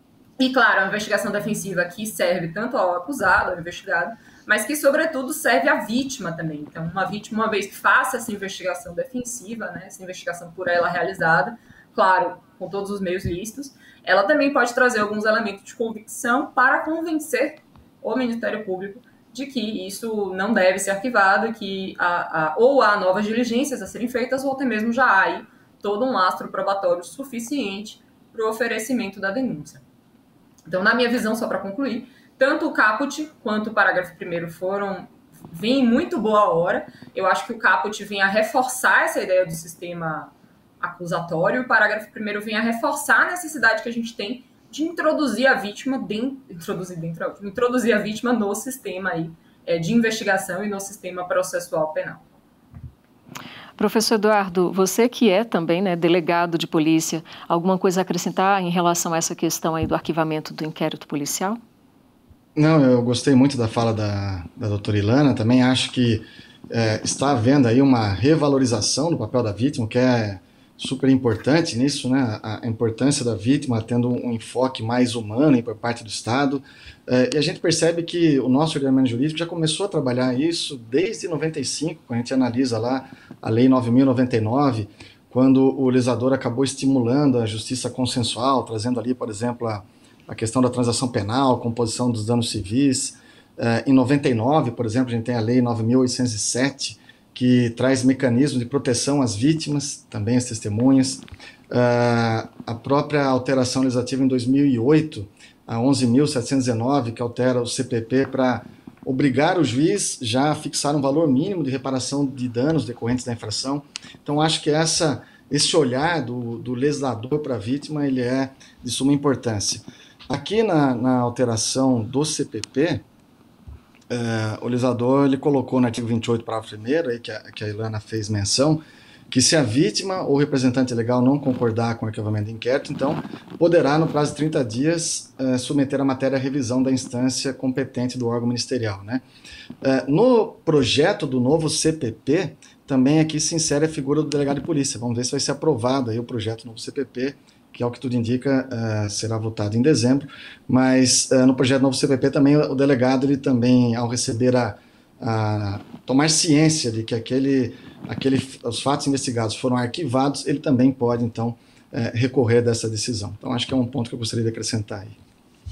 e claro, a investigação defensiva aqui serve tanto ao acusado, ao investigado, mas que sobretudo serve à vítima também. Então, uma vítima, uma vez que faça essa investigação defensiva, né, essa investigação por ela realizada, claro, com todos os meios lícitos, ela também pode trazer alguns elementos de convicção para convencer o Ministério Público de que isso não deve ser arquivado, que há, há, ou há novas diligências a serem feitas, ou até mesmo já há aí todo um lastro probatório suficiente para o oferecimento da denúncia. Então, na minha visão, só para concluir, tanto o caput quanto o parágrafo primeiro foram, vêm em muito boa hora. Eu acho que o caput vem a reforçar essa ideia do sistema acusatório, o parágrafo primeiro vem a reforçar a necessidade que a gente tem de introduzir a vítima dentro, introduzir, dentro, introduzir a vítima no sistema aí, é, de investigação e no sistema processual penal.
Professor Eduardo, você que é também, né, delegado de polícia, alguma coisa a acrescentar em relação a essa questão aí do arquivamento do inquérito policial?
Não, eu gostei muito da fala da, da doutora Ilana, também acho que é, está havendo aí uma revalorização do papel da vítima, que é super importante nisso, né? A importância da vítima tendo um enfoque mais humano por parte do Estado. É, e a gente percebe que o nosso ordenamento jurídico já começou a trabalhar isso desde noventa e cinco, quando a gente analisa lá a Lei nove mil e noventa e nove, quando o legislador acabou estimulando a justiça consensual, trazendo ali, por exemplo, a, a questão da transação penal, composição dos danos civis. É, em noventa e nove, por exemplo, a gente tem a Lei nove mil oitocentos e sete, que traz mecanismos de proteção às vítimas, também às testemunhas. Uh, a própria alteração legislativa em dois mil e oito, a onze mil setecentos e dezenove, que altera o C P P para obrigar o juiz já a fixar um valor mínimo de reparação de danos decorrentes da infração. Então, acho que essa, esse olhar do, do legislador para a vítima ele é de suma importância. Aqui na, na alteração do C P P, Uh, o legislador ele colocou no artigo vinte e oito, parágrafo primeiro, aí que, a, que a Ilana fez menção, que se a vítima ou representante legal não concordar com o arquivamento de inquérito, então poderá, no prazo de trinta dias, uh, submeter a matéria à revisão da instância competente do órgão ministerial, né? Uh, no projeto do novo C P P, também aqui se insere a figura do delegado de polícia. Vamos ver se vai ser aprovado aí o projeto do novo C P P, que, ao que tudo indica, uh, será votado em dezembro, mas uh, no projeto novo C P P também o delegado, ele também, ao receber a, a tomar ciência de que aquele, aquele, os fatos investigados foram arquivados, ele também pode, então, é, recorrer dessa decisão. Então, acho que é um ponto que eu gostaria de acrescentar aí.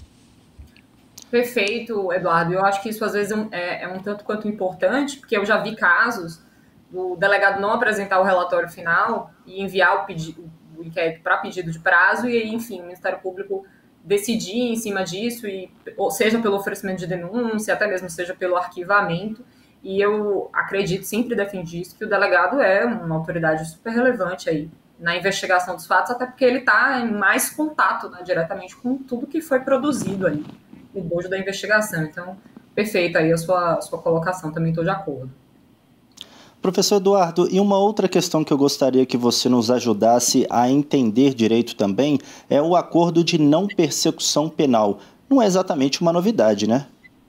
Perfeito, Eduardo. Eu acho que isso, às vezes, é, é um tanto quanto importante, porque eu já vi casos do delegado não apresentar o relatório final e enviar o, pedi o inquérito para pedido de prazo, e aí, enfim, o Ministério Público decidir em cima disso, e, ou seja pelo oferecimento de denúncia, até mesmo seja pelo arquivamento, e eu acredito, sempre defendi isso, que o delegado é uma autoridade super relevante aí na investigação dos fatos, até porque ele está em mais contato, né, diretamente com tudo que foi produzido aí no bojo da investigação. Então, perfeita aí a sua, a sua colocação, também estou de acordo.
Professor Eduardo, e uma outra questão que eu gostaria que você nos ajudasse a entender direito também é o acordo de não persecução penal. Não é exatamente uma novidade, né?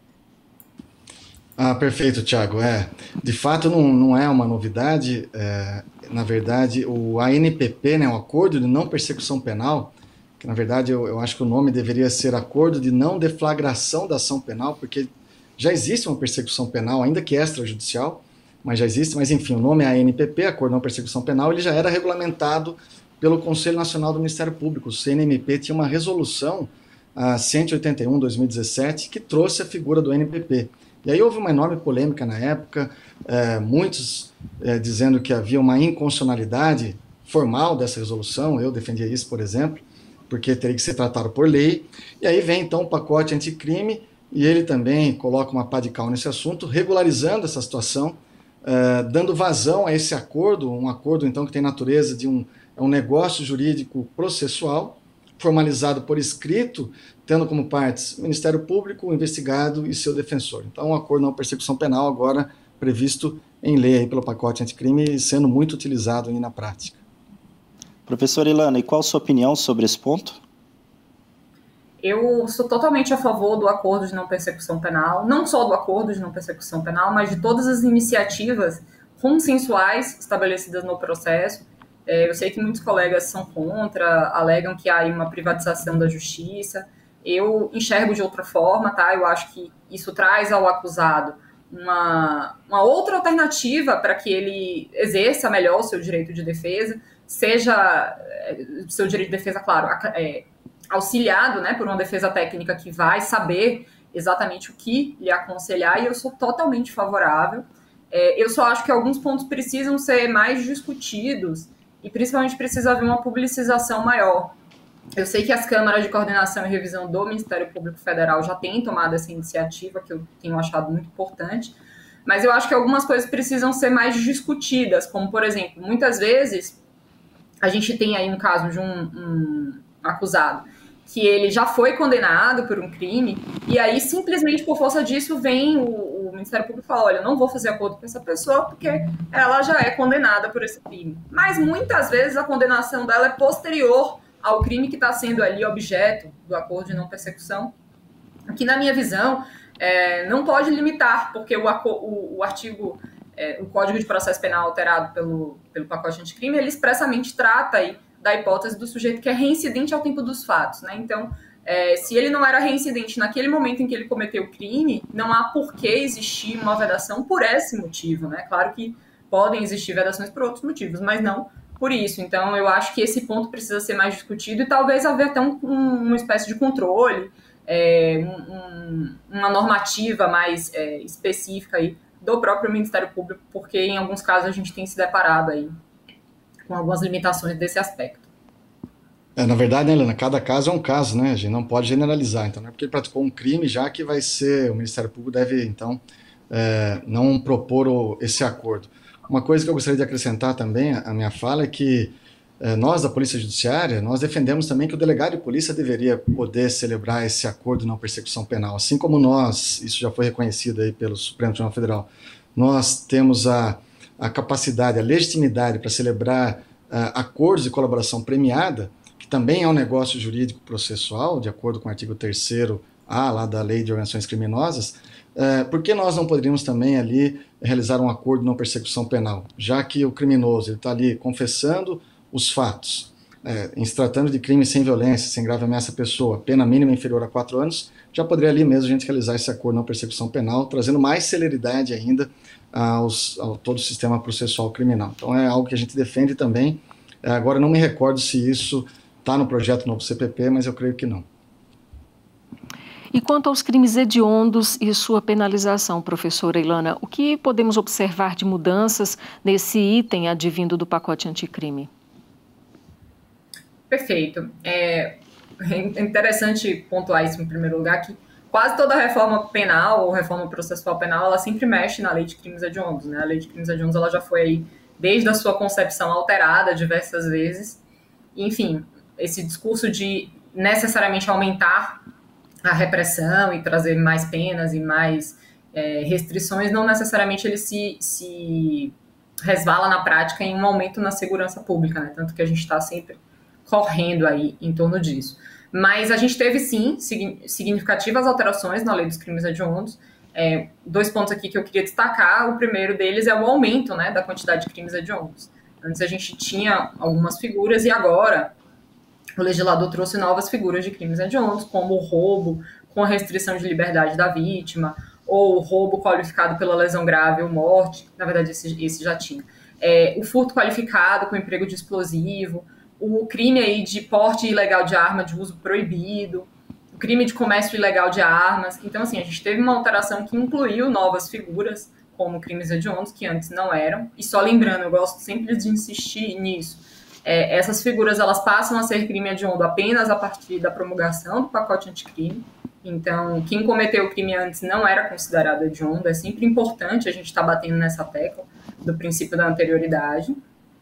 Ah, perfeito, Thiago. É, de fato, não, não é uma novidade. É, na verdade, o A N P P, né, o Acordo de Não Persecução Penal, que na verdade eu, eu acho que o nome deveria ser Acordo de Não Deflagração da Ação Penal, porque já existe uma persecução penal, ainda que extrajudicial, mas já existe, mas enfim, o nome é A N P P, Acordo de Não Persecução Penal, ele já era regulamentado pelo Conselho Nacional do Ministério Público. O C N M P tinha uma resolução, a cento e oitenta e um, dois mil e dezessete, que trouxe a figura do A N P P. E aí houve uma enorme polêmica na época, é, muitos é, dizendo que havia uma inconstitucionalidade formal dessa resolução, eu defendia isso, por exemplo, porque teria que ser tratado por lei. E aí vem então o pacote anticrime, e ele também coloca uma pá de cal nesse assunto, regularizando essa situação, Uh, dando vazão a esse acordo, um acordo então que tem natureza de um, é um negócio jurídico processual, formalizado por escrito, tendo como partes o Ministério Público, o investigado e seu defensor. Então, um acordo de não persecução penal agora previsto em lei aí pelo pacote anticrime e sendo muito utilizado aí na prática.
Professora Ilana, e qual a sua opinião sobre esse ponto?
Eu sou totalmente a favor do acordo de não persecução penal, não só do acordo de não persecução penal, mas de todas as iniciativas consensuais estabelecidas no processo. Eu sei que muitos colegas são contra, alegam que há uma privatização da justiça. Eu enxergo de outra forma, tá? Eu acho que isso traz ao acusado uma, uma outra alternativa para que ele exerça melhor o seu direito de defesa, seja seu direito de defesa, claro, é, auxiliado, né, por uma defesa técnica que vai saber exatamente o que lhe aconselhar, e eu sou totalmente favorável. É, eu só acho que alguns pontos precisam ser mais discutidos e principalmente precisa haver uma publicização maior. Eu sei que as câmaras de coordenação e revisão do Ministério Público Federal já têm tomado essa iniciativa, que eu tenho achado muito importante, mas eu acho que algumas coisas precisam ser mais discutidas, como, por exemplo, muitas vezes a gente tem aí um caso de um, um acusado que ele já foi condenado por um crime, e aí simplesmente por força disso vem o, o Ministério Público e fala, olha, eu não vou fazer acordo com essa pessoa porque ela já é condenada por esse crime. Mas muitas vezes a condenação dela é posterior ao crime que está sendo ali objeto do acordo de não persecução, que na minha visão é, não pode limitar, porque o, o, o artigo, é, o Código de Processo Penal alterado pelo, pelo pacote anticrime, ele expressamente trata aí da hipótese do sujeito que é reincidente ao tempo dos fatos, né? Então, é, se ele não era reincidente naquele momento em que ele cometeu o crime, não há por que existir uma vedação por esse motivo, né? Claro que podem existir vedações por outros motivos, mas não por isso. Então, eu acho que esse ponto precisa ser mais discutido e talvez haver até um, um, uma espécie de controle, é, um, uma normativa mais é, específica aí do próprio Ministério Público, porque em alguns casos a gente tem se deparado aí com algumas limitações desse aspecto.
É, na verdade, né, Helena, cada caso é um caso, né? A gente não pode generalizar. Então, não é porque ele praticou um crime já que vai ser, o Ministério Público deve, então, é, não propor o, esse acordo. Uma coisa que eu gostaria de acrescentar também à minha fala é que é, nós, da Polícia Judiciária, nós defendemos também que o delegado de polícia deveria poder celebrar esse acordo de não persecução penal, assim como nós, isso já foi reconhecido aí pelo Supremo Tribunal Federal, nós temos a a capacidade, a legitimidade para celebrar uh, acordos de colaboração premiada, que também é um negócio jurídico processual, de acordo com o artigo terceiro A lá da Lei de Organizações Criminosas, uh, por que nós não poderíamos também ali realizar um acordo de não persecução penal, já que o criminoso está ali confessando os fatos, é, em se tratando de crime sem violência, sem grave ameaça à pessoa, pena mínima inferior a quatro anos, já poderia ali mesmo a gente realizar esse acordo não persecução penal, trazendo mais celeridade ainda aos, ao todo o sistema processual criminal. Então é algo que a gente defende também. É, agora não me recordo se isso está no projeto novo C P P, mas eu creio que não.
E quanto aos crimes hediondos e sua penalização, professora Ilana, o que podemos observar de mudanças nesse item advindo do pacote anticrime?
Perfeito. É interessante pontuar isso em primeiro lugar, que quase toda reforma penal ou reforma processual penal, ela sempre mexe na lei de crimes hediondos, né? A lei de crimes hediondos, ela já foi aí, desde a sua concepção, alterada diversas vezes. Enfim, esse discurso de necessariamente aumentar a repressão e trazer mais penas e mais é, restrições, não necessariamente ele se, se resvala na prática em um aumento na segurança pública, né? Tanto que a gente está sempre correndo aí em torno disso. Mas a gente teve, sim, significativas alterações na lei dos crimes hediondos. É, dois pontos aqui que eu queria destacar. O primeiro deles é o aumento, né, da quantidade de crimes hediondos. Antes a gente tinha algumas figuras e agora o legislador trouxe novas figuras de crimes hediondos, como o roubo com a restrição de liberdade da vítima, ou o roubo qualificado pela lesão grave ou morte. Na verdade, esse, esse já tinha. É, o furto qualificado com emprego de explosivo, o crime aí de porte ilegal de arma de uso proibido, o crime de comércio ilegal de armas. Então, assim, a gente teve uma alteração que incluiu novas figuras, como crimes hediondos, que antes não eram. E só lembrando, eu gosto sempre de insistir nisso, é, essas figuras elas passam a ser crime hediondo apenas a partir da promulgação do pacote anticrime. Então, quem cometeu o crime antes não era considerado hediondo. É sempre importante a gente estar tá batendo nessa tecla do princípio da anterioridade.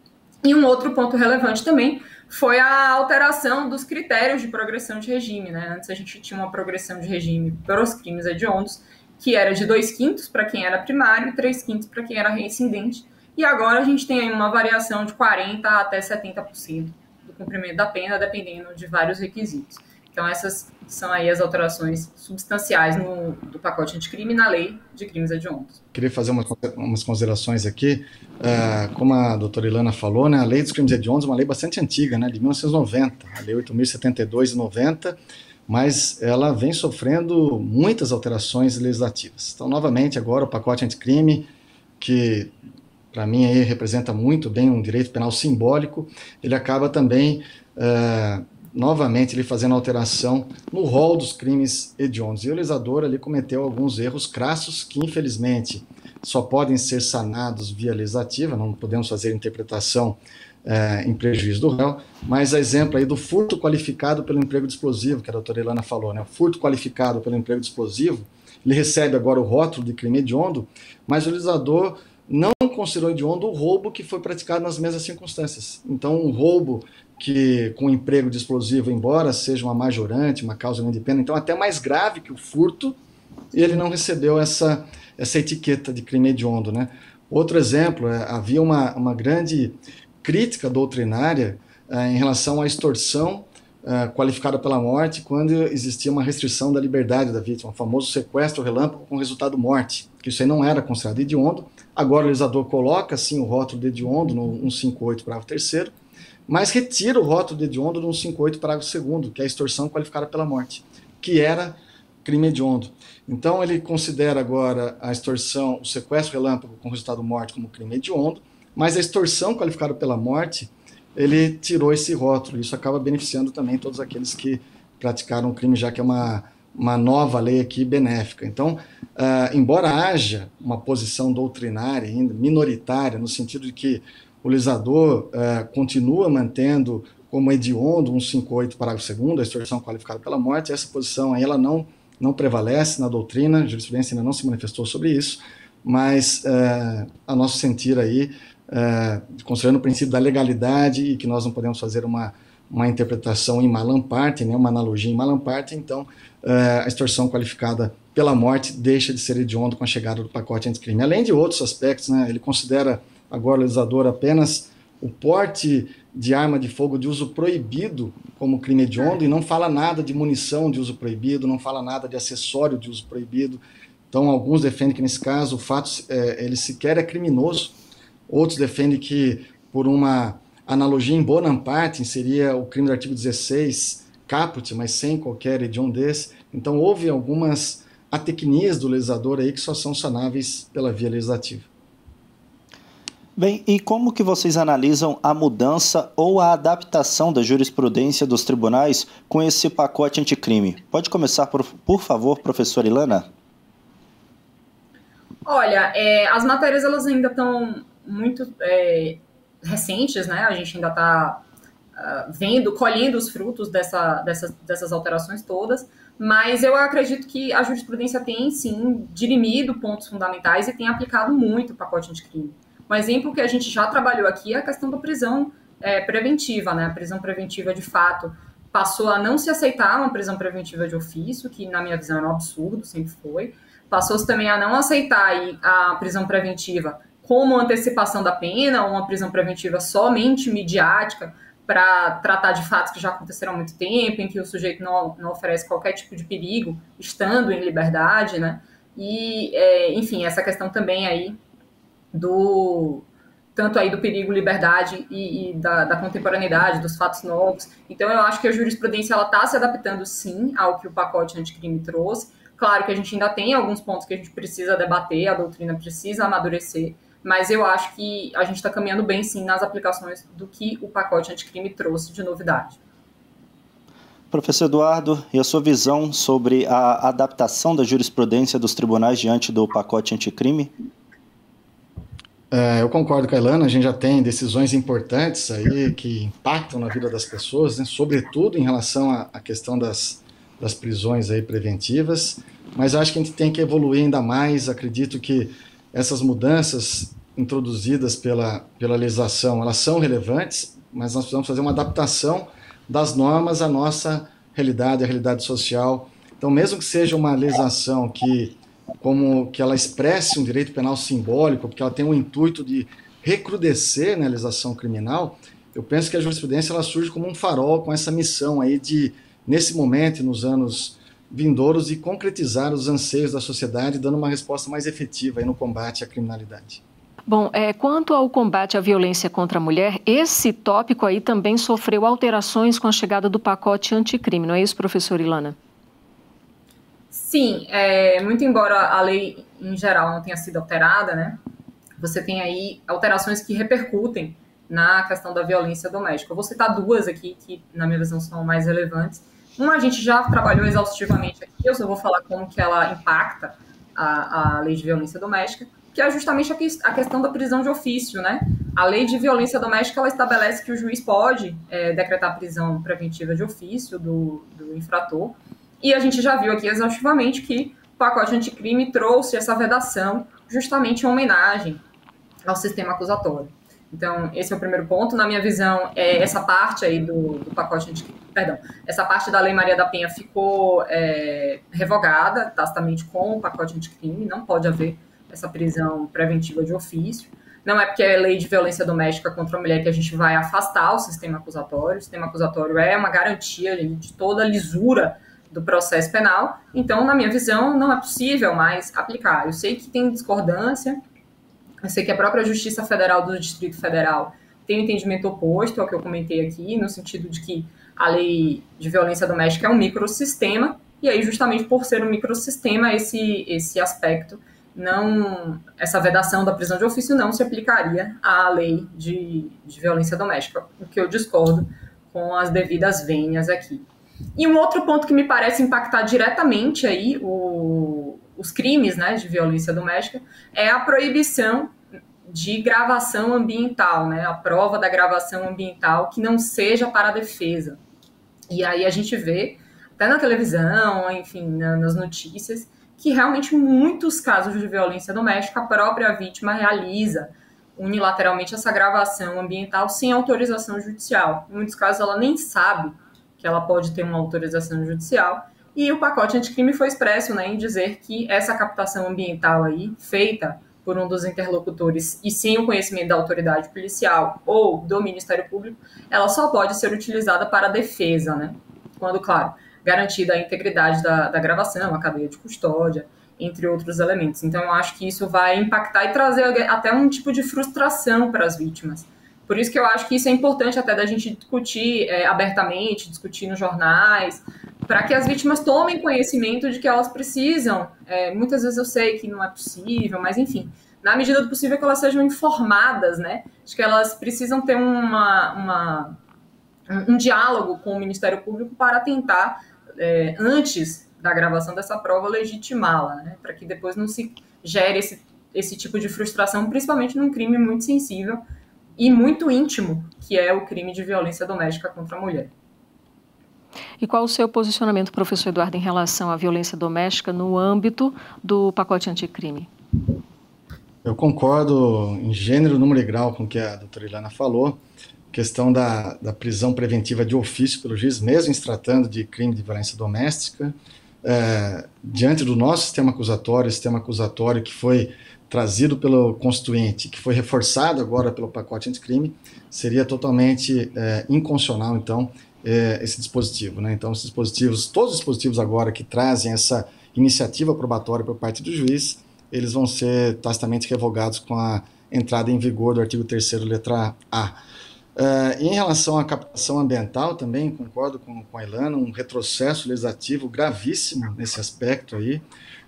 E um outro ponto relevante também foi a alteração dos critérios de progressão de regime, né? Antes a gente tinha uma progressão de regime para os crimes hediondos, que era de dois quintos para quem era primário e três quintos para quem era reincidente. E agora a gente tem aí uma variação de quarenta por cento até setenta por cento do cumprimento da pena, dependendo de vários requisitos. Então essas são aí as alterações substanciais no, do pacote anticrime na lei de crimes hediondos.
Queria fazer uma, umas considerações aqui. Uh, como a doutora Ilana falou, né, a lei dos crimes hediondos é uma lei bastante antiga, né, de mil novecentos e noventa, a lei oito mil e setenta e dois de noventa, mas ela vem sofrendo muitas alterações legislativas. Então, novamente, agora o pacote anticrime, que para mim aí representa muito bem um direito penal simbólico, ele acaba também, uh, novamente, ele fazendo alteração no rol dos crimes hediondos. E o legislador ali cometeu alguns erros crassos que, infelizmente, só podem ser sanados via legislativa, não podemos fazer interpretação é, em prejuízo do réu, mas a exemplo aí do furto qualificado pelo emprego de explosivo, que a doutora Ilana falou, né? O furto qualificado pelo emprego de explosivo, ele recebe agora o rótulo de crime hediondo, mas o legislador não considerou hediondo o roubo que foi praticado nas mesmas circunstâncias. Então, um roubo que com emprego de explosivo, embora seja uma majorante, uma causa de pena, então até mais grave que o furto, ele não recebeu essa, essa etiqueta de crime hediondo, né? Outro exemplo, é, havia uma, uma grande crítica doutrinária é, em relação à extorsão é, qualificada pela morte quando existia uma restrição da liberdade da vítima, o famoso sequestro relâmpago com resultado morte, que isso aí não era considerado hediondo. Agora o legislador coloca sim o rótulo de hediondo no cento e cinquenta e oito, parágrafo terceiro, mas retira o rótulo de hediondo do cento e cinquenta e oito, parágrafo segundo, que é a extorsão qualificada pela morte, que era crime hediondo. Então ele considera agora a extorsão, o sequestro relâmpago com resultado morte como crime hediondo, mas a extorsão qualificada pela morte, ele tirou esse rótulo. Isso acaba beneficiando também todos aqueles que praticaram o crime, já que é uma, uma nova lei aqui benéfica. Então, uh, embora haja uma posição doutrinária ainda, minoritária, no sentido de que o legislador uh, continua mantendo como hediondo um cento e cinquenta e oito, parágrafo segundo, a extorsão qualificada pela morte, essa posição aí ela não não prevalece na doutrina, a jurisprudência ainda não se manifestou sobre isso, mas é, a nosso sentir aí, é, considerando o princípio da legalidade e que nós não podemos fazer uma, uma interpretação em malam parte, né, uma analogia em malam parte, então é, a extorsão qualificada pela morte deixa de ser hediondo com a chegada do pacote anticrime. Além de outros aspectos, né, ele considera agora o legislador apenas o porte de arma de fogo de uso proibido como crime hediondo e não fala nada de munição de uso proibido, não fala nada de acessório de uso proibido. Então, alguns defendem que, nesse caso, o fato é, ele sequer é criminoso. Outros defendem que, por uma A analogia em bonam partem seria o crime do artigo dezesseis, caput, mas sem qualquer hediondo desse. Então, houve algumas atecnias do legislador aí que só são sanáveis pela via legislativa.
Bem, e como que vocês analisam a mudança ou a adaptação da jurisprudência dos tribunais com esse pacote anticrime? Pode começar, por, por favor, professora Ilana?
Olha, é, as matérias elas ainda estão muito é, recentes, né? A gente ainda está uh, vendo, colhendo os frutos dessa, dessas, dessas alterações todas, mas eu acredito que a jurisprudência tem, sim, dirimido pontos fundamentais e tem aplicado muito o pacote anticrime. Um exemplo que a gente já trabalhou aqui é a questão da prisão é, preventiva, né? A prisão preventiva, de fato, passou a não se aceitar uma prisão preventiva de ofício, que na minha visão era um absurdo, sempre foi. Passou-se também a não aceitar a prisão preventiva como antecipação da pena, ou uma prisão preventiva somente midiática, para tratar de fatos que já aconteceram há muito tempo, em que o sujeito não, não oferece qualquer tipo de perigo, estando em liberdade, né? E, é, enfim, essa questão também aí do tanto aí do perigo, liberdade e, e da, da contemporaneidade, dos fatos novos. Então, eu acho que a jurisprudência está se adaptando, sim, ao que o pacote anticrime trouxe. Claro que a gente ainda tem alguns pontos que a gente precisa debater, a doutrina precisa amadurecer, mas eu acho que a gente está caminhando bem, sim, nas aplicações do que o pacote anticrime trouxe de novidade.
Professor Eduardo, e a sua visão sobre a adaptação da jurisprudência dos tribunais diante do pacote anticrime?
É, eu concordo com a Ilana, a gente já tem decisões importantes aí que impactam na vida das pessoas, né, sobretudo em relação à, à questão das, das prisões aí preventivas, mas eu acho que a gente tem que evoluir ainda mais. Acredito que essas mudanças introduzidas pela, pela legislação, elas são relevantes, mas nós precisamos fazer uma adaptação das normas à nossa realidade, à realidade social. Então, mesmo que seja uma legislação que como que ela expresse um direito penal simbólico, porque ela tem o intuito de recrudescer, né, a legislação criminal, eu penso que a jurisprudência ela surge como um farol com essa missão aí de, nesse momento e nos anos vindouros, de concretizar os anseios da sociedade, dando uma resposta mais efetiva aí no combate à criminalidade.
Bom, é, quanto ao combate à violência contra a mulher, esse tópico aí também sofreu alterações com a chegada do pacote anticrime, não é isso, professora Ilana?
Sim, é, muito embora a lei em geral não tenha sido alterada, né, você tem aí alterações que repercutem na questão da violência doméstica. Eu vou citar duas aqui que, na minha visão, são mais relevantes. Uma a gente já trabalhou exaustivamente aqui, eu só vou falar como que ela impacta a, a lei de violência doméstica, que é justamente a, que, a questão da prisão de ofício, né? A lei de violência doméstica, ela estabelece que o juiz pode é, decretar prisão preventiva de ofício do, do infrator. E a gente já viu aqui exaustivamente que o pacote anticrime trouxe essa vedação justamente em homenagem ao sistema acusatório. Então, esse é o primeiro ponto. Na minha visão, é, essa parte aí do, do pacote anticrime, perdão, essa parte da Lei Maria da Penha ficou é, revogada tacitamente com o pacote anticrime, não pode haver essa prisão preventiva de ofício. Não é porque é lei de violência doméstica contra a mulher que a gente vai afastar o sistema acusatório. O sistema acusatório é uma garantia de toda a lisura do processo penal, então, na minha visão, não é possível mais aplicar. Eu sei que tem discordância, eu sei que a própria Justiça Federal do Distrito Federal tem um entendimento oposto ao que eu comentei aqui, no sentido de que a lei de violência doméstica é um microsistema, e aí, justamente por ser um microsistema, esse, esse aspecto, não, essa vedação da prisão de ofício não se aplicaria à lei de, de violência doméstica, o que eu discordo com as devidas vênias aqui. E um outro ponto que me parece impactar diretamente aí o, os crimes, né, de violência doméstica é a proibição de gravação ambiental, né, a prova da gravação ambiental que não seja para a defesa. E aí a gente vê, até na televisão, enfim, na, nas notícias, que realmente muitos casos de violência doméstica a própria vítima realiza unilateralmente essa gravação ambiental sem autorização judicial. Em muitos casos ela nem sabe que ela pode ter uma autorização judicial, e o pacote anticrime foi expresso, né, em dizer que essa captação ambiental aí, feita por um dos interlocutores e sem o conhecimento da autoridade policial ou do Ministério Público, ela só pode ser utilizada para defesa, né, quando, claro, garantida a integridade da, da gravação, a cadeia de custódia, entre outros elementos. Então, eu acho que isso vai impactar e trazer até um tipo de frustração para as vítimas, Por isso que eu acho que isso é importante até da gente discutir é, abertamente, discutir nos jornais, para que as vítimas tomem conhecimento de que elas precisam. É, muitas vezes eu sei que não é possível, mas enfim, na medida do possível que elas sejam informadas, né? De que elas precisam ter uma, uma, um, um diálogo com o Ministério Público para tentar, é, antes da gravação dessa prova, legitimá-la, né? Para que depois não se gere esse, esse tipo de frustração, principalmente num crime muito sensível e muito íntimo, que é o crime de violência doméstica contra a mulher.
E qual o seu posicionamento, professor Eduardo, em relação à violência doméstica no âmbito do pacote anticrime?
Eu concordo em gênero, número e grau com o que a doutora Ilana falou, questão da, da prisão preventiva de ofício pelo juiz, mesmo se tratando de crime de violência doméstica, é, diante do nosso sistema acusatório, sistema acusatório que foi trazido pelo Constituinte, que foi reforçado agora pelo pacote anticrime, seria totalmente é, inconstitucional, então, é, esse dispositivo, né? Então, esses dispositivos, todos os dispositivos agora que trazem essa iniciativa probatória por parte do juiz, eles vão ser tacitamente revogados com a entrada em vigor do artigo terceiro, letra A. Uh, em relação à captação ambiental, também concordo com, com a Ilana, um retrocesso legislativo gravíssimo nesse aspecto aí,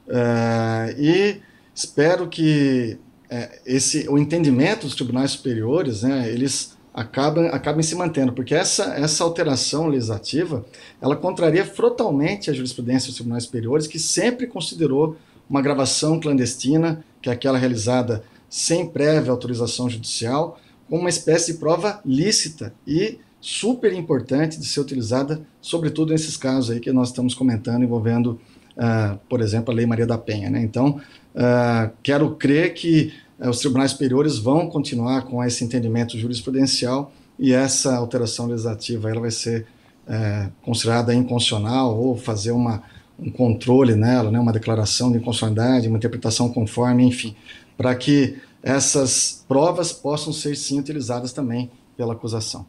uh, e espero que uh, esse, o entendimento dos tribunais superiores, né, eles acabam, acabem se mantendo, porque essa, essa alteração legislativa, ela contraria frontalmente a jurisprudência dos tribunais superiores, que sempre considerou uma gravação clandestina, que é aquela realizada sem prévia autorização judicial, como uma espécie de prova lícita e super importante de ser utilizada, sobretudo nesses casos aí que nós estamos comentando, envolvendo, uh, por exemplo, a Lei Maria da Penha, né? Então, uh, quero crer que uh, os tribunais superiores vão continuar com esse entendimento jurisprudencial e essa alteração legislativa ela vai ser uh, considerada inconstitucional ou fazer uma um controle nela, né, uma declaração de inconstitucionalidade, uma interpretação conforme, enfim, para que essas provas possam ser, sim, utilizadas também pela acusação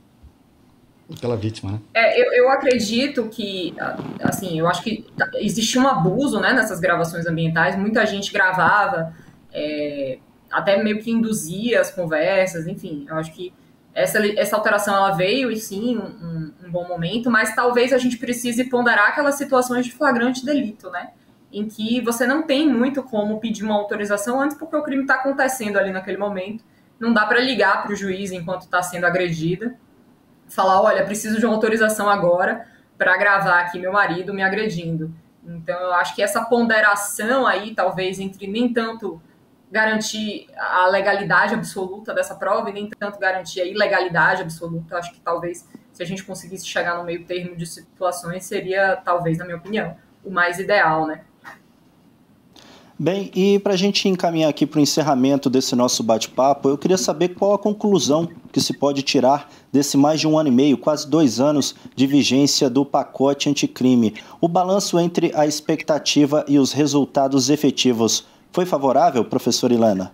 e pela vítima, né?
É, eu, eu acredito que, assim, eu acho que existe um abuso, né, nessas gravações ambientais, muita gente gravava, é, até meio que induzia as conversas, enfim, eu acho que Essa, essa alteração ela veio, e sim, um, um bom momento, mas talvez a gente precise ponderar aquelas situações de flagrante delito, né? Em que você não tem muito como pedir uma autorização antes porque o crime está acontecendo ali naquele momento. Não dá para ligar para o juiz enquanto está sendo agredida, falar, olha, preciso de uma autorização agora para gravar aqui meu marido me agredindo. Então, eu acho que essa ponderação aí, talvez, entre nem tanto garantir a legalidade absoluta dessa prova e nem tanto garantir a ilegalidade absoluta. Acho que talvez, se a gente conseguisse chegar no meio termo de situações, seria, talvez, na minha opinião, o mais ideal, né?
Bem, e para a gente encaminhar aqui para o encerramento desse nosso bate-papo, eu queria saber qual a conclusão que se pode tirar desse mais de um ano e meio, quase dois anos de vigência do pacote anticrime. O balanço entre a expectativa e os resultados efetivos foi favorável, professora Ilana?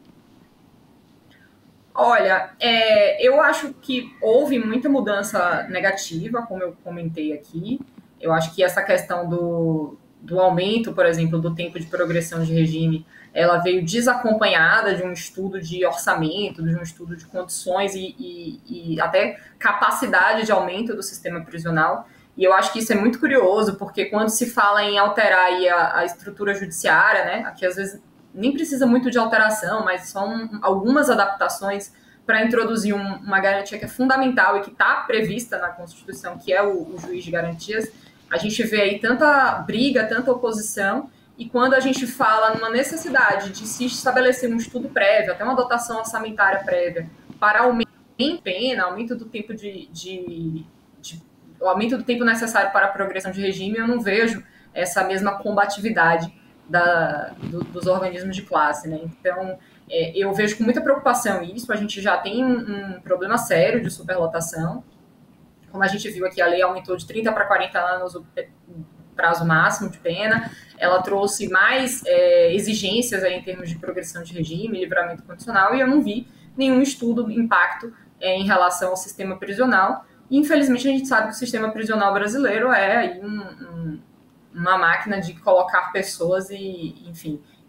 Olha, é, eu acho que houve muita mudança negativa, como eu comentei aqui. Eu acho que essa questão do, do aumento, por exemplo, do tempo de progressão de regime, ela veio desacompanhada de um estudo de orçamento, de um estudo de condições e, e, e até capacidade de aumento do sistema prisional. E eu acho que isso é muito curioso, porque quando se fala em alterar aí a, a estrutura judiciária, né, aqui às vezes nem precisa muito de alteração, mas são algumas adaptações para introduzir um, uma garantia que é fundamental e que está prevista na Constituição, que é o, o juiz de garantias. A gente vê aí tanta briga, tanta oposição, e quando a gente fala numa necessidade de se estabelecer um estudo prévio, até uma dotação orçamentária prévia, para aumento de pena, aumento do tempo de... de, de o aumento do tempo necessário para a progressão de regime, eu não vejo essa mesma combatividade da, do, dos organismos de classe, né? Então, é, eu vejo com muita preocupação isso. A gente já tem um, um problema sério de superlotação. Como a gente viu aqui, a lei aumentou de trinta para quarenta anos o prazo máximo de pena. Ela trouxe mais é, exigências aí em termos de progressão de regime, livramento condicional, e eu não vi nenhum estudo de impacto é, em relação ao sistema prisional. E, infelizmente, a gente sabe que o sistema prisional brasileiro é aí um, um, uma máquina de colocar pessoas e, enfim,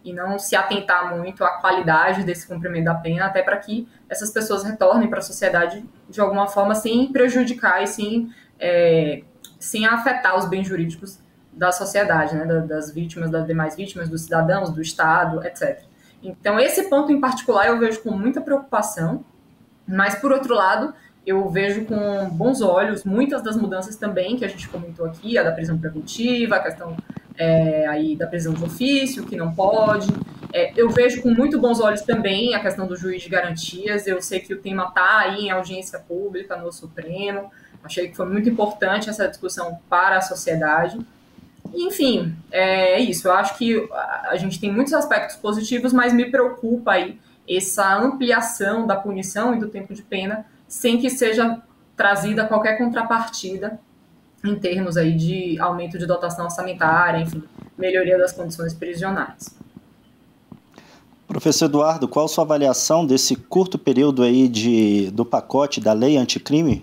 e não se atentar muito à qualidade desse cumprimento da pena, até para que essas pessoas retornem para a sociedade de alguma forma sem prejudicar e sem, é, sem afetar os bens jurídicos da sociedade, né, das vítimas, das demais vítimas, dos cidadãos, do Estado, etcétera. Então, esse ponto em particular eu vejo com muita preocupação, mas, por outro lado, eu vejo com bons olhos muitas das mudanças também que a gente comentou aqui, a da prisão preventiva, a questão é, aí da prisão de ofício, que não pode. É, eu vejo com muito bons olhos também a questão do juiz de garantias. Eu sei que o tema está aí em audiência pública no Supremo. Achei que foi muito importante essa discussão para a sociedade. Enfim, é isso. Eu acho que a gente tem muitos aspectos positivos, mas me preocupa aí essa ampliação da punição e do tempo de pena sem que seja trazida qualquer contrapartida em termos aí de aumento de dotação orçamentária, enfim, melhoria das condições prisionais.
Professor Eduardo, qual a sua avaliação desse curto período aí de, do pacote da lei anticrime?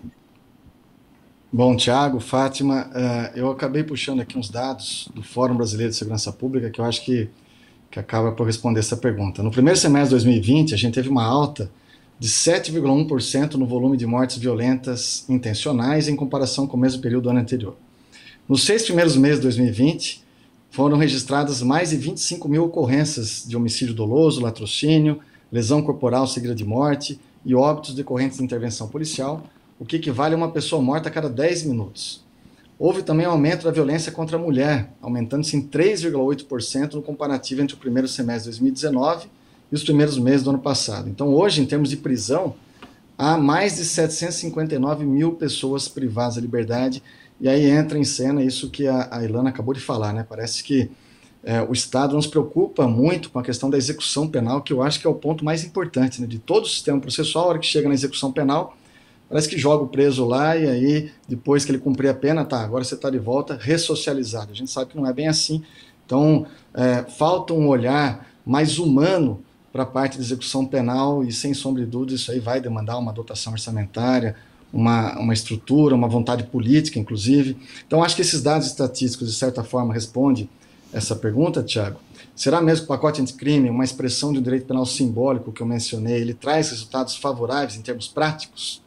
Bom, Tiago, Fátima, uh, eu acabei puxando aqui uns dados do Fórum Brasileiro de Segurança Pública que eu acho que, que acaba por responder essa pergunta. No primeiro semestre de dois mil e vinte, a gente teve uma alta de sete vírgula um por cento no volume de mortes violentas intencionais em comparação com o mesmo período do ano anterior. Nos seis primeiros meses de dois mil e vinte, foram registradas mais de vinte e cinco mil ocorrências de homicídio doloso, latrocínio, lesão corporal seguida de morte e óbitos decorrentes de intervenção policial, o que equivale a uma pessoa morta a cada dez minutos. Houve também um aumento da violência contra a mulher, aumentando-se em três vírgula oito por cento no comparativo entre o primeiro semestre de dois mil e dezenove e os primeiros meses do ano passado. Então, hoje, em termos de prisão, há mais de setecentos e cinquenta e nove mil pessoas privadas da liberdade, e aí entra em cena isso que a, a Ilana acabou de falar, né? Parece que é, o Estado não se preocupa muito com a questão da execução penal, que eu acho que é o ponto mais importante, né? De todo o sistema processual. A hora que chega na execução penal, parece que joga o preso lá e aí, depois que ele cumprir a pena, tá, agora você está de volta ressocializado. A gente sabe que não é bem assim. Então, é, falta um olhar mais humano para a parte de execução penal e, sem sombra de dúvida, isso aí vai demandar uma dotação orçamentária, uma, uma estrutura, uma vontade política, inclusive. Então, acho que esses dados estatísticos, de certa forma, respondem essa pergunta, Tiago. Será mesmo que o pacote anticrime, uma expressão de um direito penal simbólico que eu mencionei, ele traz resultados favoráveis em termos práticos?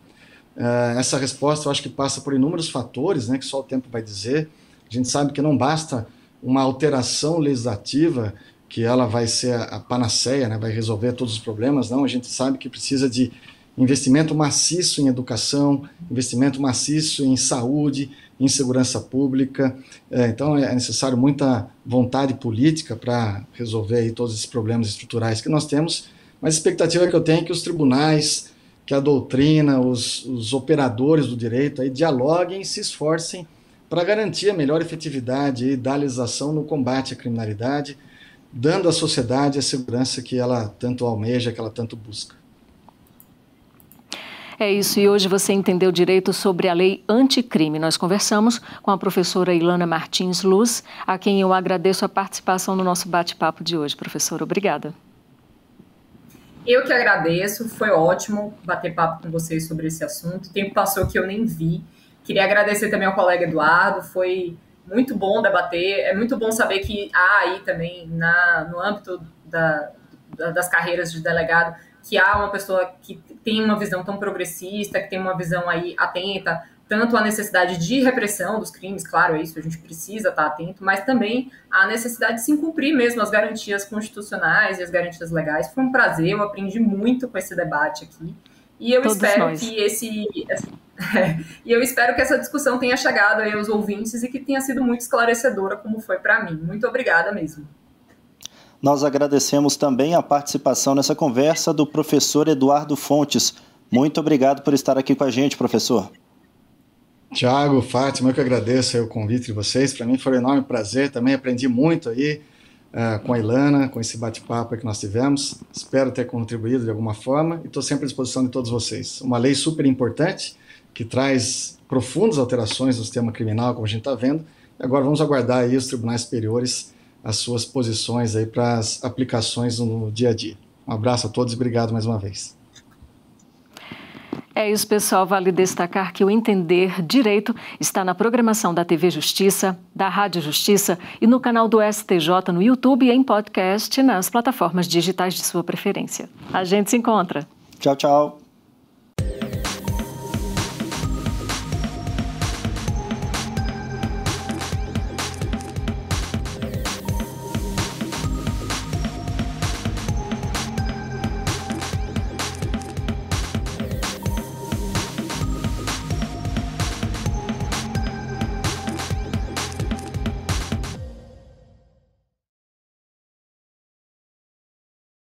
Uh, essa resposta eu acho que passa por inúmeros fatores, né, que só o tempo vai dizer. A gente sabe que não basta uma alteração legislativa que ela vai ser a, a panaceia, né, vai resolver todos os problemas, não. A gente sabe que precisa de investimento maciço em educação, investimento maciço em saúde, em segurança pública. É, então é necessário muita vontade política para resolver aí todos esses problemas estruturais que nós temos, mas a expectativa que eu tenho é que os tribunais, que a doutrina, os, os operadores do direito aí dialoguem e se esforcem para garantir a melhor efetividade da legislação no combate à criminalidade, dando à sociedade a segurança que ela tanto almeja, que ela tanto busca.
É isso, e hoje você entendeu direito sobre a lei anticrime. Nós conversamos com a professora Ilana Martins Luz, a quem eu agradeço a participação no nosso bate-papo de hoje. Professora, obrigada.
Eu que agradeço, foi ótimo bater papo com vocês sobre esse assunto. O tempo passou que eu nem vi. Queria agradecer também ao colega Eduardo, foi muito bom debater, é muito bom saber que há aí também, na, no âmbito da, da, das carreiras de delegado, que há uma pessoa que tem uma visão tão progressista, que tem uma visão aí atenta, tanto à necessidade de repressão dos crimes, claro, é isso, a gente precisa estar atento, mas também à necessidade de se cumprir mesmo as garantias constitucionais e as garantias legais. Foi um prazer, eu aprendi muito com esse debate aqui, e eu
Todos
espero
nós.
que esse... É, e eu espero que essa discussão tenha chegado aí aos ouvintes e que tenha sido muito esclarecedora, como foi para mim. Muito obrigada mesmo.
Nós agradecemos também a participação nessa conversa do professor Eduardo Fontes. Muito obrigado por estar aqui com a gente, professor.
Tiago, Fátima, eu que agradeço aí o convite de vocês. Para mim foi um enorme prazer. Também aprendi muito aí uh, com a Ilana, com esse bate-papo que nós tivemos. Espero ter contribuído de alguma forma e estou sempre à disposição de todos vocês. Uma lei super importante, que traz profundas alterações no sistema criminal, como a gente está vendo. E agora vamos aguardar aí os tribunais superiores, as suas posições aí para as aplicações no dia a dia. Um abraço a todos e obrigado mais uma vez.
É isso, pessoal. Vale destacar que o Entender Direito está na programação da T V Justiça, da Rádio Justiça e no canal do S T J no YouTube e em podcast nas plataformas digitais de sua preferência. A gente se encontra.
Tchau, tchau.